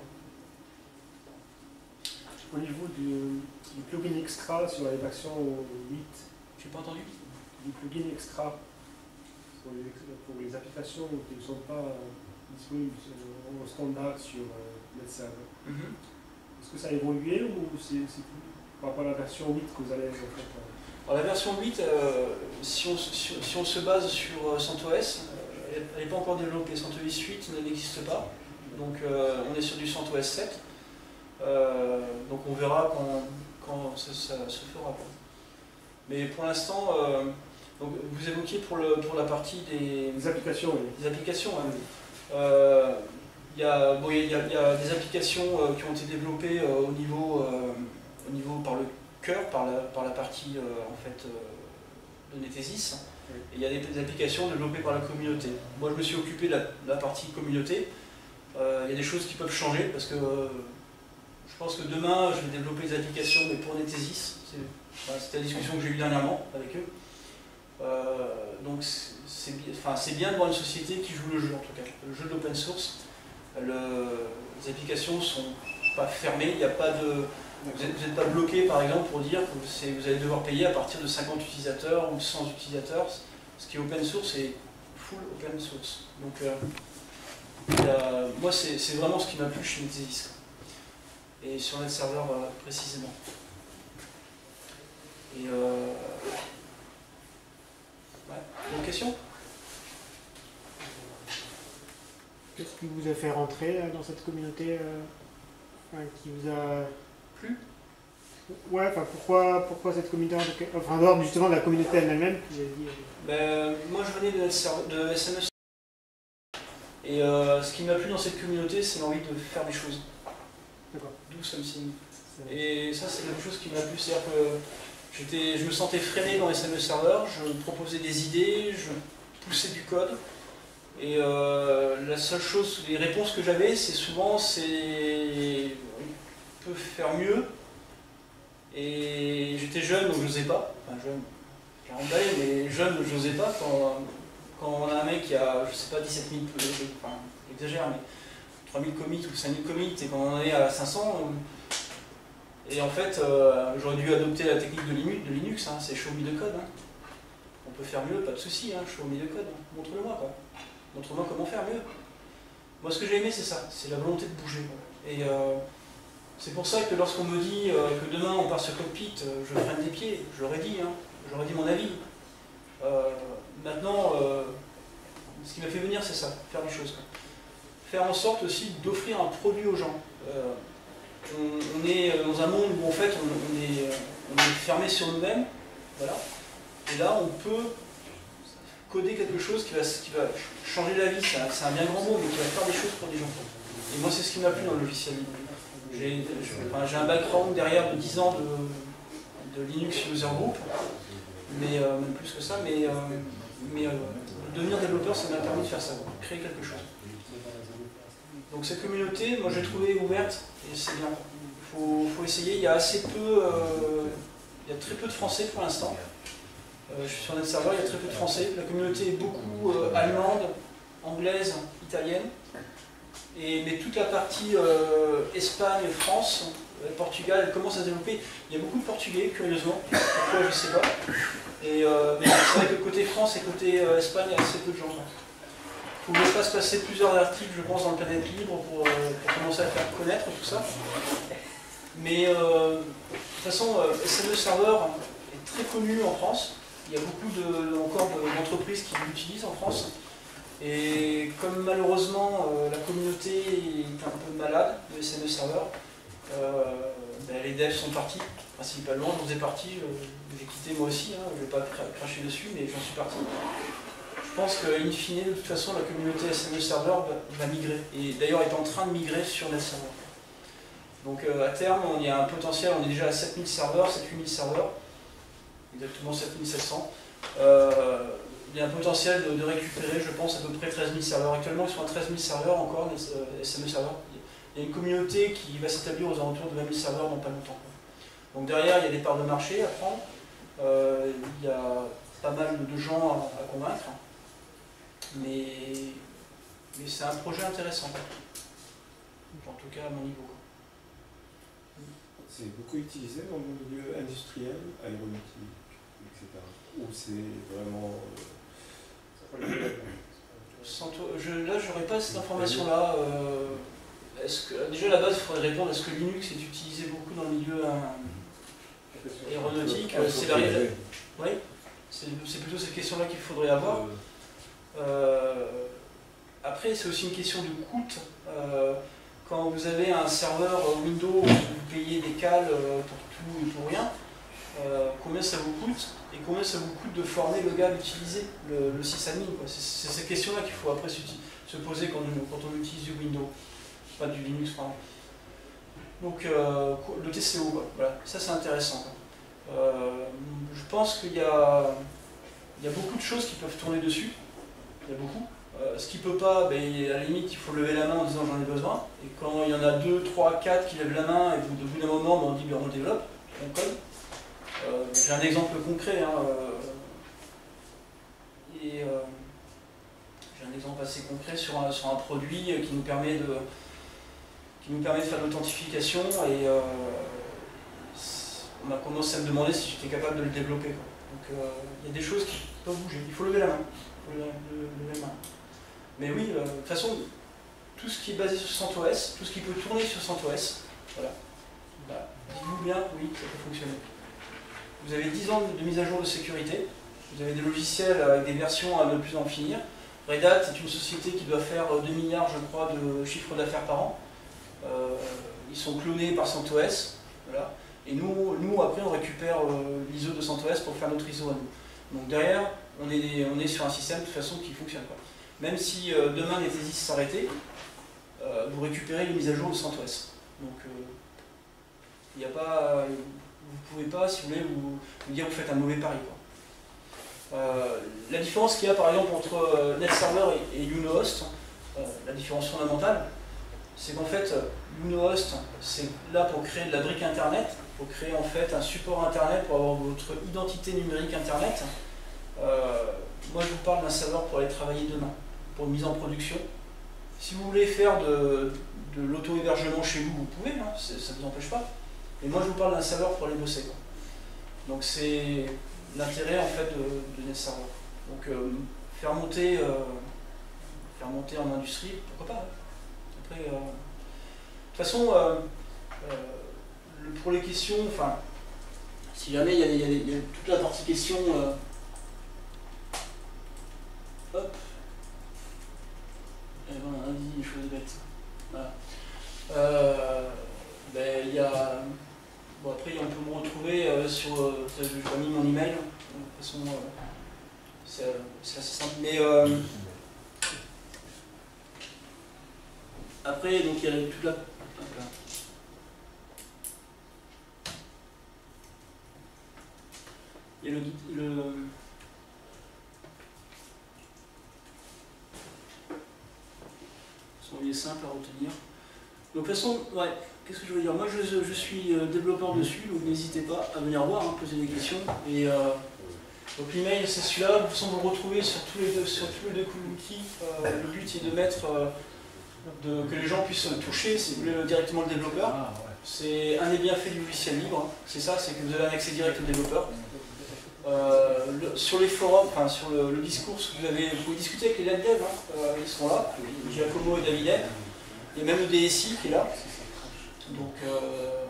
Au niveau du, du plugin extra sur la version huit, Je n'ai pas entendu. Du plugin extra pour les, pour les applications qui ne sont pas disponibles au standard sur euh, NetServer. Mm-hmm. Est-ce que ça a évolué ou c'est par rapport à la version huit que vous allez en fait, euh... Alors, la version huit, euh, si, on, si, si on se base sur euh, CentOS, euh, elle n'est pas encore développée. CentOS huit n'existe pas. Donc euh, on est sur du CentOS sept. Euh, donc on verra quand, quand ça, ça se fera. Mais pour l'instant, euh, vous évoquiez pour, le, pour la partie des, des applications. Oui. Des applications, hein. euh, il, y a, bon, il, y a, il y a des applications euh, qui ont été développées euh, au, niveau, euh, au niveau par le cœur, par la, par la partie euh, en fait, euh, de Netesis. Oui. Et il y a des, des applications développées par la communauté. Moi, je me suis occupé de la, de la partie communauté. Euh, il y a des choses qui peuvent changer parce que euh, je pense que demain, je vais développer des applications, mais pour Netesis. C'était enfin, la discussion que j'ai eue dernièrement avec eux. Euh, donc c'est enfin, bien de voir une société qui joue le jeu, en tout cas. Le jeu de l'open source. Le, les applications ne sont pas fermées. Il n'y a pas de, vous n'êtes pas bloqué, par exemple, pour dire que vous allez devoir payer à partir de cinquante utilisateurs ou cent utilisateurs. Ce qui est open source est full open source. Donc, euh, a, moi, c'est vraiment ce qui m'a plu chez Netesis. Et sur NetServer euh, précisément. Et euh... ouais. Une question? Qu'est-ce qui vous a fait rentrer dans cette communauté euh, enfin, qui vous a plu? Ouais, enfin pourquoi, pourquoi cette communauté, enfin en dehors justement de la communauté elle-même que vous avez dit. Ben, moi je venais de, de S M E et euh, ce qui m'a plu dans cette communauté, c'est l'envie de faire des choses. D'accord. Do something. Et ça, c'est quelque chose qui m'a plu, c'est-à-dire que je me sentais freiné dans S M E Server, je proposais des idées, je poussais du code. Et euh, la seule chose, les réponses que j'avais, c'est souvent, c'est on peut faire mieux. Et j'étais jeune, donc je n'osais pas. Enfin, jeune, quarante balais, mais jeune, je n'osais pas. Quand, quand on a un mec qui a, je sais pas, dix-sept mille, enfin, j'exagère, mais trois mille commits ou cinq mille commits, et quand on en est à cinq cents, et en fait, euh, j'aurais dû adopter la technique de Linux, de Linux hein, c'est show me the code. Hein. On peut faire mieux, pas de souci, hein, show me the code. Hein. Montre-le-moi, quoi. Montre-moi comment faire mieux. Moi, ce que j'ai aimé, c'est ça, c'est la volonté de bouger. Quoi. Et euh, c'est pour ça que lorsqu'on me dit euh, que demain on part sur Cockpit, euh, je freine des pieds, je l'aurais dit, hein, j'aurais dit mon avis. Euh, maintenant, euh, ce qui m'a fait venir, c'est ça, faire des choses. Quoi. Faire en sorte aussi d'offrir un produit aux gens. Euh, on, on est dans un monde où en fait on, on, est, on est fermé sur nous-mêmes, voilà. Et là on peut coder quelque chose qui va, qui va changer la vie, c'est un bien grand mot, mais qui va faire des choses pour des gens. Et moi c'est ce qui m'a plu dans le logiciel libre. J'ai enfin, un background derrière de dix ans de, de Linux User Group, mais euh, même plus que ça, mais, euh, mais euh, devenir développeur, ça m'a permis de faire ça, de créer quelque chose. Donc cette communauté, moi j'ai trouvé ouverte, et c'est bien. Il faut, faut essayer, il y a assez peu, euh, il y a très peu de Français pour l'instant. Euh, je suis sur NetServer, il y a très peu de Français. La communauté est beaucoup euh, allemande, anglaise, italienne. Et, mais toute la partie euh, Espagne, France, euh, Portugal, elle commence à se développer. Il y a beaucoup de Portugais, curieusement. Pourquoi, je ne sais pas. Et, euh, mais c'est vrai que côté France et côté euh, Espagne, il y a assez peu de gens. Il faut que je fasse passer plusieurs articles, je pense, dans le Planète Libre pour, euh, pour commencer à faire connaître tout ça. Mais euh, de toute façon, euh, S M E Server est très connu en France. Il y a beaucoup de, encore d'entreprises qui l'utilisent en France. Et comme malheureusement euh, la communauté est un peu malade de S M E Server, euh, ben, les devs sont partis, principalement. J'en faisais partie, je, j'ai quitté moi aussi, hein, je ne vais pas cracher dessus, mais j'en suis parti. Je pense qu'in fine, de toute façon, la communauté S M E Server va, va migrer. Et d'ailleurs est en train de migrer sur NetServer. Donc euh, à terme, il y a un potentiel, on est déjà à sept mille serveurs, sept à huit mille serveurs. Exactement sept mille sept cents. Euh, il y a un potentiel de, de récupérer, je pense, à peu près treize mille serveurs. Actuellement, ils sont à treize mille serveurs encore, les euh, S M E serveurs. Il y a une communauté qui va s'établir aux alentours de vingt mille serveurs dans pas longtemps. Donc derrière, il y a des parts de marché à prendre. Euh, il y a pas mal de gens à, à convaincre. Mais, mais c'est un projet intéressant. En tout cas, à mon niveau. C'est beaucoup utilisé dans le milieu industriel, aéronautique, et cetera. Ou c'est vraiment... Euh... Je, là, j'aurais pas cette information-là. Euh, est-ce que, déjà, à la base, il faudrait répondre, est-ce que Linux est utilisé beaucoup dans le milieu euh, aéronautique? C'est la réalité. Oui, c'est plutôt cette question-là qu'il faudrait avoir. Euh, après, c'est aussi une question de coût. Euh, Quand vous avez un serveur Windows où vous payez des cales pour tout et pour rien, euh, combien ça vous coûte et combien ça vous coûte de former le gars à utiliser le, le sysadmin. C'est ces questions-là qu'il faut après se, se poser quand on, quand on utilise du Windows, pas du Linux. Pardon. Donc euh, le T C O, quoi. Voilà. Ça c'est intéressant. Euh, je pense qu'il y, y a beaucoup de choses qui peuvent tourner dessus, il y a beaucoup. Euh, ce qui ne peut pas, ben, à la limite, il faut lever la main en disant j'en ai besoin. Et quand il y en a deux, trois, quatre qui lèvent la main et au bout d'un moment, ben, on dit ben, on développe, on code. Euh, J'ai un exemple concret. Hein, euh, et euh, j'ai un exemple assez concret sur un, sur un produit qui nous permet de, qui nous permet de faire de l'authentification. Et euh, on a commencé à me demander si j'étais capable de le développer. Quoi. Donc euh, il y a des choses qui peuvent bouger. Il faut lever la main. Il faut lever, lever la main. Mais oui, euh, de toute façon, tout ce qui est basé sur CentOS, tout ce qui peut tourner sur CentOS, voilà. Bah, dites-vous bien, oui, ça peut fonctionner. Vous avez dix ans de mise à jour de sécurité, vous avez des logiciels avec des versions à ne plus en finir. Red Hat est une société qui doit faire deux milliards, je crois, de chiffre d'affaires par an. Euh, ils sont clonés par CentOS, voilà. Et nous, nous, après, on récupère euh, l'I S O de CentOS pour faire notre I S O à nous. Donc derrière, on est, on est sur un système de toute façon qui fonctionne pas. Même si euh, demain les Netesis s'arrêtaient, euh, vous récupérez les mises à jour de CentOS. Donc il euh, n'y a pas, vous pouvez pas, si vous voulez, vous, vous dire que vous faites un mauvais pari. Quoi. Euh, la différence qu'il y a par exemple entre euh, NetServer et, et YunoHost, euh, la différence fondamentale, c'est qu'en fait YunoHost c'est là pour créer de la brique internet, pour créer en fait un support internet pour avoir votre identité numérique internet. Euh, moi je vous parle d'un serveur pour aller travailler demain, pour une mise en production. Si vous voulez faire de, de l'auto-hébergement chez vous, vous pouvez, hein, ça ne vous empêche pas. Et moi je vous parle d'un serveur pour aller bosser. Quoi. Donc c'est l'intérêt en fait de, de NetServer. Donc euh, faire monter, euh, faire monter en industrie, pourquoi pas. Hein. Après, euh, de toute façon, euh, euh, le, pour les questions, enfin, si jamais il y, y, y a toute la partie questions. Euh, hop. Et ben, on a dit une chose bête. Voilà. Euh, ben, il y a... Bon, après, on peut me retrouver euh, sur... Euh, j'ai pas mis mon email. De toute façon, euh, c'est assez simple. Mais... Euh, après, donc, il y a toute la... et le, le il est simple à retenir. Donc de toute façon, ouais, qu'est-ce que je veux dire? Moi je, je suis développeur dessus, donc n'hésitez pas à venir voir, hein, poser des questions. Et euh, donc l'email c'est celui-là, vous semblez le retrouver sur tous les deux, sur tous les deux wikis. Euh, le but est de mettre, euh, de, que les gens puissent toucher, si vous voulez, directement le développeur. Ah, ouais. C'est un des bienfaits du logiciel libre, hein. C'est ça, c'est que vous avez un accès direct au développeur. Euh, le, sur les forums, enfin sur le, le discours, vous, avez, vous pouvez discuter avec les L A N dev, hein, euh, ils sont là, Giacomo et David. Il y a même le D S I qui est là. Donc, euh,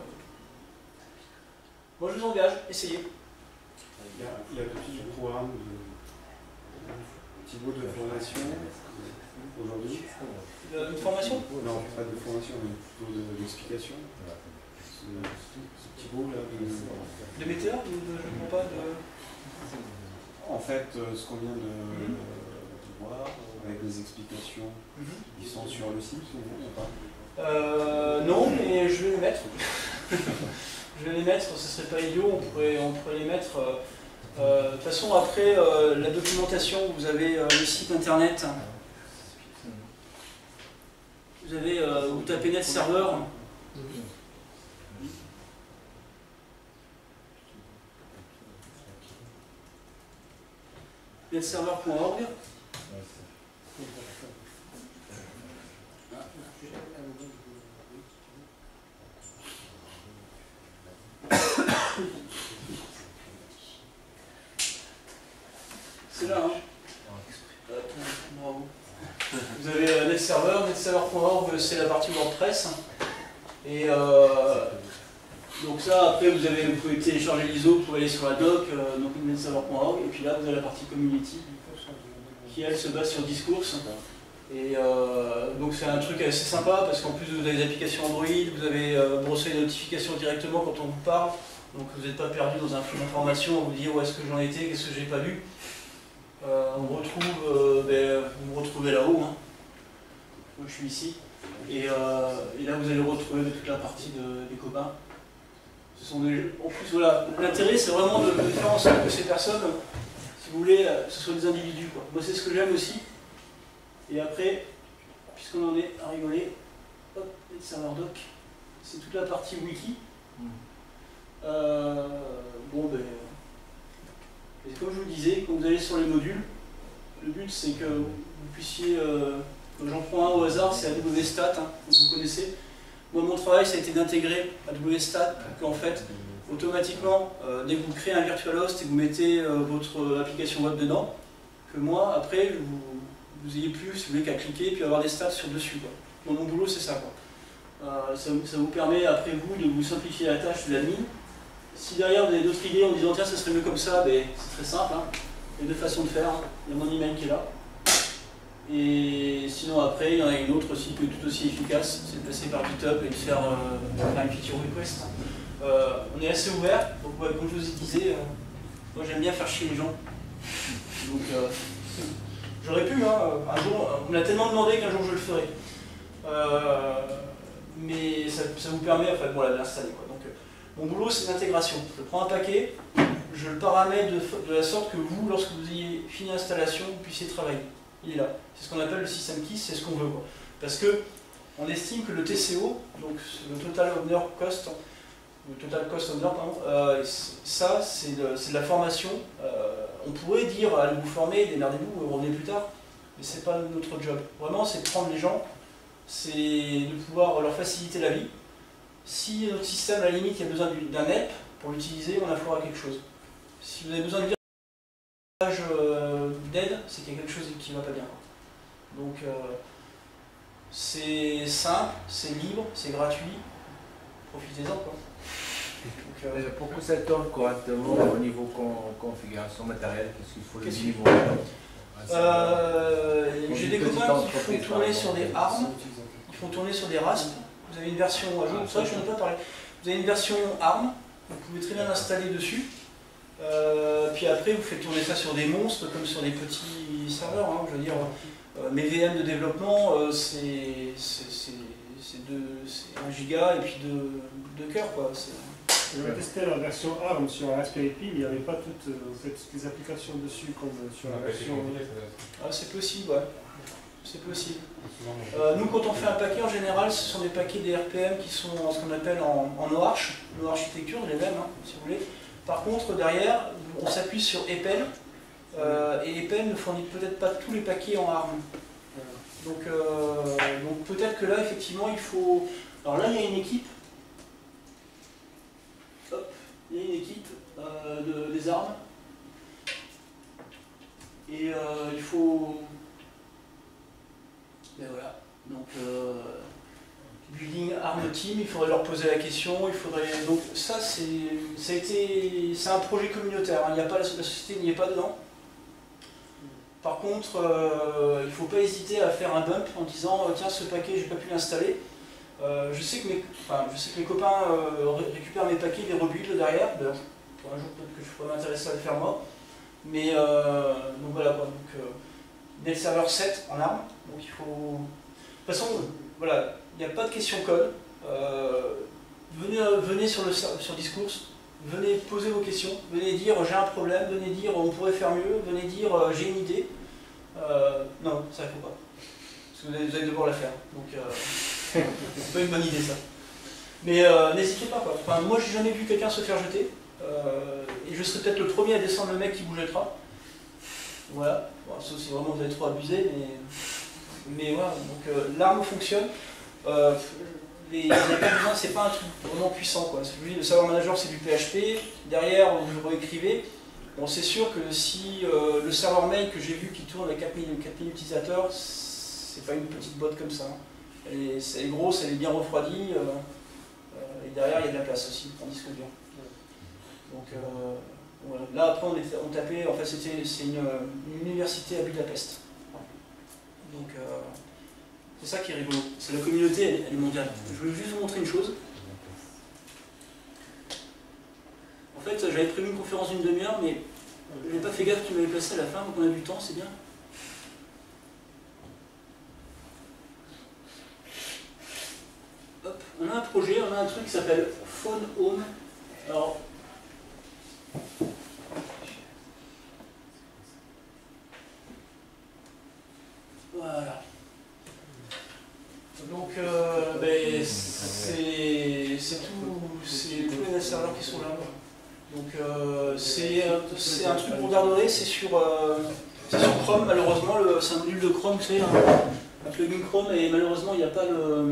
moi je vous engage, essayez. Il y a, il y a le petit programme de petit mot de formation aujourd'hui. Une formation? Non, pas de formation, mais plutôt d'explication. Ce, ce petit mot là de. De météore ou de. Je ne comprends pas de. En fait, ce qu'on vient de, mmh. de voir, avec des explications, mmh. ils sont sur le site ou pas? euh, Non, mais je vais les mettre. Je vais les mettre, ce serait pas idiot, on pourrait, on pourrait les mettre. Euh, de toute façon, après euh, la documentation, vous avez euh, le site internet. Vous avez, euh, vous tapez net serveur. net serveur point org. C'est là, hein. Bravo. Vous avez euh, net serveur, net serveur point org, c'est la partie WordPress. Et euh, donc ça, après, vous, avez, vous pouvez télécharger l'I S O pour aller sur la doc, euh, donc net serveur point org, et puis là, vous avez la partie community, qui elle se base sur Discourse. Et euh, donc c'est un truc assez sympa, parce qu'en plus vous avez des applications Android, vous avez euh, brossé les notifications directement quand on vous parle, donc vous n'êtes pas perdu dans un flux d'informations, vous dire où est-ce que j'en étais, qu'est-ce que j'ai pas vu. Euh, on retrouve, euh, ben, vous me retrouvez là-haut, hein. Moi je suis ici, et, euh, et là vous allez retrouver toute la partie de, des copains. Ce sont des, en plus voilà, l'intérêt c'est vraiment de, de faire en sorte que ces personnes, si vous voulez, ce soient des individus, quoi. Moi c'est ce que j'aime aussi. Et après, puisqu'on en est à rigoler, hop, net serveur doc, c'est toute la partie wiki. Euh, bon ben, et comme je vous le disais, quand vous allez sur les modules, le but c'est que vous puissiez, euh, j'en prends un au hasard, c'est A W Stat, hein, vous connaissez. Moi mon travail ça a été d'intégrer A W Stat pour qu'en fait, automatiquement, euh, dès que vous créez un virtual host et que vous mettez euh, votre application web dedans, que moi après, vous, vous ayez plus, si vous voulez, qu'à cliquer et puis avoir des stats sur dessus, quoi. Bon, mon boulot c'est ça, quoi. Euh, ça, ça vous permet après vous de vous simplifier la tâche de l'admin. Si derrière vous avez d'autres idées en disant tiens ça serait mieux comme ça, ben, c'est très simple, hein. Il y a deux façons de faire, il y a mon email qui est là. Et sinon après il y en a une autre aussi qui est tout aussi efficace, c'est de passer par GitHub et de faire, euh, faire une feature request. Euh, on est assez ouvert, donc ouais, comme je vous disais, euh, moi j'aime bien faire chier les gens. Donc euh, j'aurais pu, hein, un jour, on me l'a tellement demandé qu'un jour je le ferai. Euh, mais ça, ça vous permet enfin, bon, de l'installer. Donc, euh, mon boulot c'est l'intégration. Je prends un paquet, je le paramètre de, de la sorte que vous, lorsque vous ayez fini l'installation, vous puissiez travailler. Il est là. C'est ce qu'on appelle le system key, c'est ce qu'on veut, quoi. Parce que on estime que le T C O, donc le Total Owner Cost, le Total Cost Owner, pardon, euh, ça c'est de, de la formation. Euh, on pourrait dire allez vous former, démerdez-vous, revenez plus tard, mais c'est pas notre job. Vraiment, c'est de prendre les gens, c'est de pouvoir leur faciliter la vie. Si notre système, à la limite, il y a besoin d'un A P pour l'utiliser, on a fera quelque chose. Si vous avez besoin de dire euh, d'aide, c'est qu'il y a quelque chose qui ne va pas bien. Donc, euh, c'est simple, c'est libre, c'est gratuit. Profitez-en, quoi. Donc, euh, pour que ça tourne correctement au niveau con, configuration matérielle, qu'est-ce qu'il faut le Qu'est-ce niveau euh, J'ai des petite copains qui font entreprise, tourner par sur des exemple. ARM, ils font tourner sur des RASP. Vous avez une version, ah, ça je n'en ai pas parlé. Vous avez une version ARM, vous pouvez très bien l'installer dessus. Euh, puis après vous faites tourner ça sur des monstres comme sur des petits serveurs. Hein, je veux dire, euh, mes V M de développement euh, c'est un giga et puis deux, deux cœurs, quoi. J'avais testé la version ARM sur Raspberry Pi, mais il n'y avait pas toutes, euh, en fait, toutes les applications dessus comme euh, sur la version. Ah, c'est possible, ouais. C'est possible. Euh, nous, quand on fait un paquet, en général, ce sont des paquets des R P M qui sont ce qu'on appelle en, en no-arch, no-architecture, les mêmes, hein, si vous voulez. Par contre, derrière, on s'appuie sur Epel, euh, et Epel ne fournit peut-être pas tous les paquets en ARM. Donc, euh, donc peut-être que là, effectivement, il faut... Alors là, il y a une équipe. Hop, il y a une équipe euh, de, des armes. Et euh, il faut... Et voilà. Donc, euh, building arm team, il faudrait leur poser la question. Il faudrait... Donc ça, c'est, ça a été, c'est un projet communautaire. Hein. Il n'y a pas la, la société n'y est pas dedans. Par contre, euh, il ne faut pas hésiter à faire un bump en disant euh, tiens, ce paquet, j'ai pas pu l'installer. Euh, je, sais que mes, enfin, je sais que mes copains euh, ré récupèrent mes paquets, les rebuildent derrière. Ben, pour un jour, peut-être que je pourrais m'intéresser à le faire moi. Mais euh, donc voilà quoi. Donc, euh, Net Server sept en ARM. Donc il faut. De toute façon, voilà, il n'y a pas de question code. Euh, venez, venez sur le sur Discourse. Venez poser vos questions, venez dire j'ai un problème, venez dire on pourrait faire mieux, venez dire euh, j'ai une idée. Euh, non, ça il ne faut pas. Parce que vous allez, vous allez devoir la faire. Donc euh, c'est pas une bonne idée ça. Mais euh, n'hésitez pas quoi. Enfin, moi j'ai jamais vu quelqu'un se faire jeter. Euh, et je serai peut-être le premier à descendre le mec qui vous jettera. Voilà. Bon, sauf si vraiment vous avez trop abusé, mais. Mais voilà, donc euh, l'arme fonctionne. Euh, Les, les c'est pas un truc vraiment puissant quoi. Le server manager c'est du P H P, derrière vous le réécrivez. Bon, c'est sûr que si euh, le serveur mail que j'ai vu qui tourne à quatre mille utilisateurs, c'est pas une petite boîte comme ça. Elle est, elle est grosse, elle est bien refroidie, euh, euh, et derrière il y a de la place aussi en disque dur. Donc euh, voilà. Là après on, était, on tapait, en fait c'était c'est une, une université à Budapest. Donc euh, c'est ça qui est rigolo, c'est la communauté, elle, elle est mondiale. Je voulais juste vous montrer une chose. En fait, j'avais prévu une conférence d'une demi-heure, mais je n'ai pas fait gaffe qu'il m'avait placé à la fin, donc on a du temps, c'est bien. Hop, on a un projet, on a un truc qui s'appelle Phone Home. Alors, voilà. Donc, euh, ben, c'est tout, c'est tous les serveurs qui sont là. Donc, euh, c'est un truc pour garder, c'est sur, euh, sur Chrome, malheureusement, c'est un module de Chrome, vous savez, un, un plugin Chrome, et malheureusement, il n'y a pas le.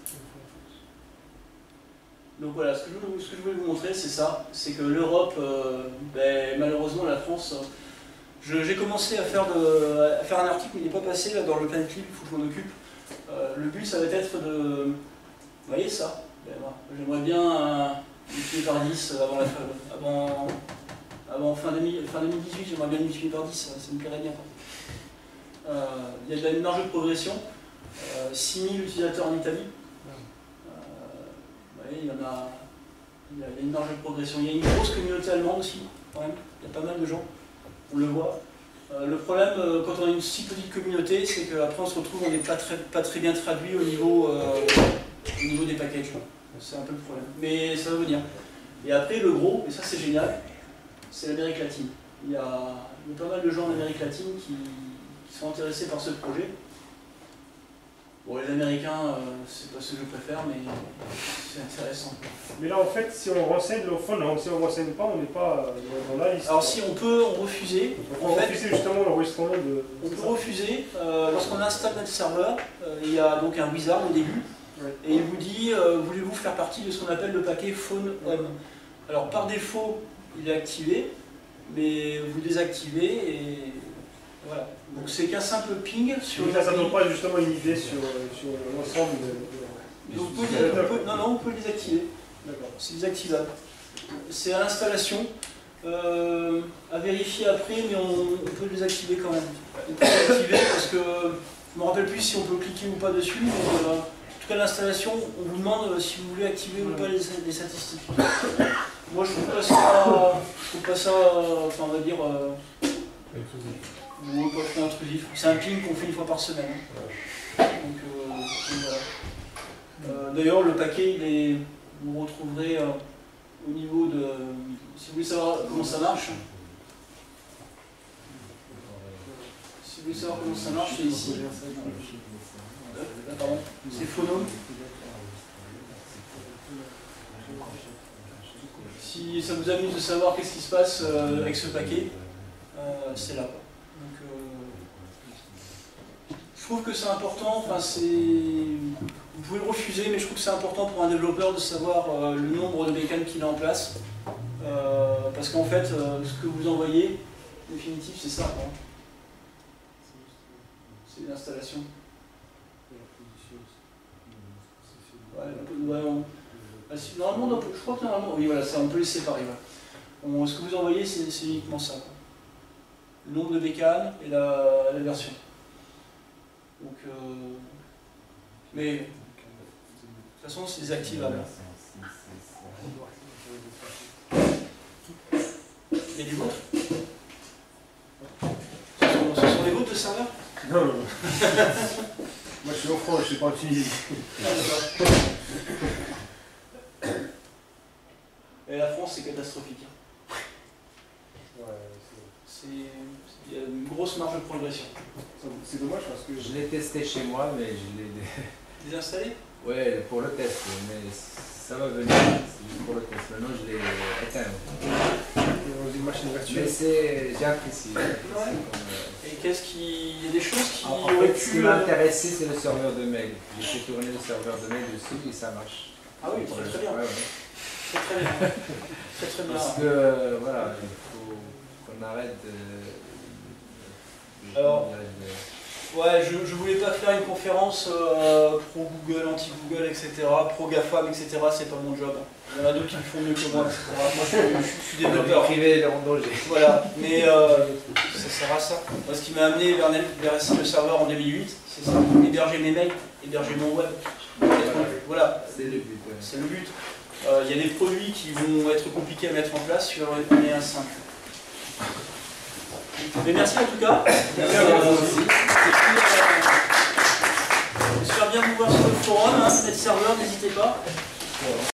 Donc voilà, ce que je, ce que je voulais vous montrer, c'est ça, c'est que l'Europe, euh, ben, malheureusement, la France. J'ai commencé à faire, de, à faire un article, mais il n'est pas passé là, dans le Planet Clip, il faut que je m'en occupe. Euh, le but, ça va être de... Vous voyez ça? Ben, j'aimerais bien un multiplié par dix avant, la, avant, avant fin, deux mille, fin deux mille dix-huit, j'aimerais bien multiplier par dix, ça, ça me plairait bien. Euh, il y a une marge de progression, euh, six mille utilisateurs en Italie. Euh, vous voyez, il y en a, il y a une marge de progression. Il y a une grosse communauté allemande aussi, quand même. Il y a pas mal de gens. On le voit. Euh, le problème, euh, quand on a une si petite communauté, c'est qu'après on se retrouve, on n'est pas très, pas très bien traduit au niveau, euh, au niveau des packages. C'est un peu le problème. Mais ça va venir. Et après, le gros, et ça c'est génial, c'est l'Amérique latine. Il y, a, il y a pas mal de gens en Amérique latine qui, qui sont intéressés par ce projet. Bon, les Américains, euh, c'est pas ce que je préfère, mais c'est intéressant. Mais là, en fait, si on renseigne, au fond, non, si on ne renseigne pas, on n'est pas dans la liste. Alors, si on peut refuser, on peut en refuser fait, justement l'enregistrement de. On peut ça. refuser, euh, lorsqu'on installe notre serveur, euh, il y a donc un wizard au début, ouais. Et il vous dit euh, voulez-vous faire partie de ce qu'on appelle le paquet Phone Home. Alors, par défaut, il est activé, mais vous désactivez et. Voilà. Donc c'est qu'un simple ping sur. Donc là, ça ne donne pas justement une idée sur, sur l'ensemble de. Donc, on peut, on peut, non, non, on peut le désactiver. D'accord. C'est désactivable. C'est à l'installation. Euh, à vérifier après, mais on, on peut le désactiver quand même. On peut le désactiver parce que je ne me rappelle plus si on peut cliquer ou pas dessus. Mais, euh, en tout cas, l'installation, on vous demande si vous voulez activer ou pas les, les statistiques. Moi, je trouve pas ça. Je trouve pas ça. Enfin, on va dire. Euh, Ou pas trop intrusif. C'est un ping qu'on fait une fois par semaine. Donc, euh, donc voilà. Euh, D'ailleurs, le paquet, il est, vous retrouverez euh, au niveau de... Si vous voulez savoir comment ça marche, si vous voulez savoir comment ça marche, c'est ici. Là, pardon, c'est Phonome. Si ça vous amuse de savoir qu'est-ce qui se passe euh, avec ce paquet, euh, c'est là. Donc, euh, je trouve que c'est important, enfin c'est... Vous pouvez le refuser, mais je trouve que c'est important pour un développeur de savoir euh, le nombre de bécanes qu'il a en place. Euh, parce qu'en fait, euh, ce que vous envoyez, en définitive, c'est ça. Hein. C'est l'installation. Ouais, ouais, on... ah, si, normalement, je crois que normalement, oui, voilà, ça, on peut les séparer. Voilà. On, ce que vous envoyez, c'est uniquement ça. Quoi. Le nombre de bécanes et la, la version. Donc, euh, mais de toute façon, c'est désactivable. Et du vôtre? Ce sont, ce sont les vôtres de serveurs? Non, non, non. Moi je suis en France, je ne suis pas en Tunisie. Ah, et la France, c'est catastrophique. Ouais, il y a une grosse marge de progression. c'est dommage parce que Je l'ai testé chez moi, mais je l'ai... Désinstallé? Ouais, pour le test, mais ça va venir, c'est juste pour le test. Maintenant, je l'ai éteint. dans une machine virtuelle. Mais c'est... j'ai apprécié. Ouais. Et qu'est-ce qui... Il y a des choses qui En auraient fait, ce qui pu... m'a intéressé, c'est le serveur de mail. J'ai fait tourner le serveur de mail dessus et ça marche. Ah oui, très très bien. Ouais, ouais. Très très bien. Très très bien. Parce que, euh, voilà, il faut qu'on arrête de... de- Alors, de- Ouais, je ne voulais pas faire une conférence euh, pro-Google, anti-Google, et cetera, pro-GAFAM, et cetera. C'est pas mon job. Il y en a d'autres qui le font mieux que moi, et cetera. Moi, je, je, je suis développeur. privé en danger. Voilà, mais euh, ça sert à ça. Moi, ce qui m'a amené vers, vers le serveur en deux mille huit, c'est ça. Héberger mes mails, héberger mon web. Voilà, C'est le but. Ouais. c'est le but. Euh, Il y a des produits qui vont être compliqués à mettre en place, sur on est un simple. Mais merci en tout cas. Merci à vous aussi. J'espère bien vous voir sur le forum, hein, mettre serveur, n'hésitez pas.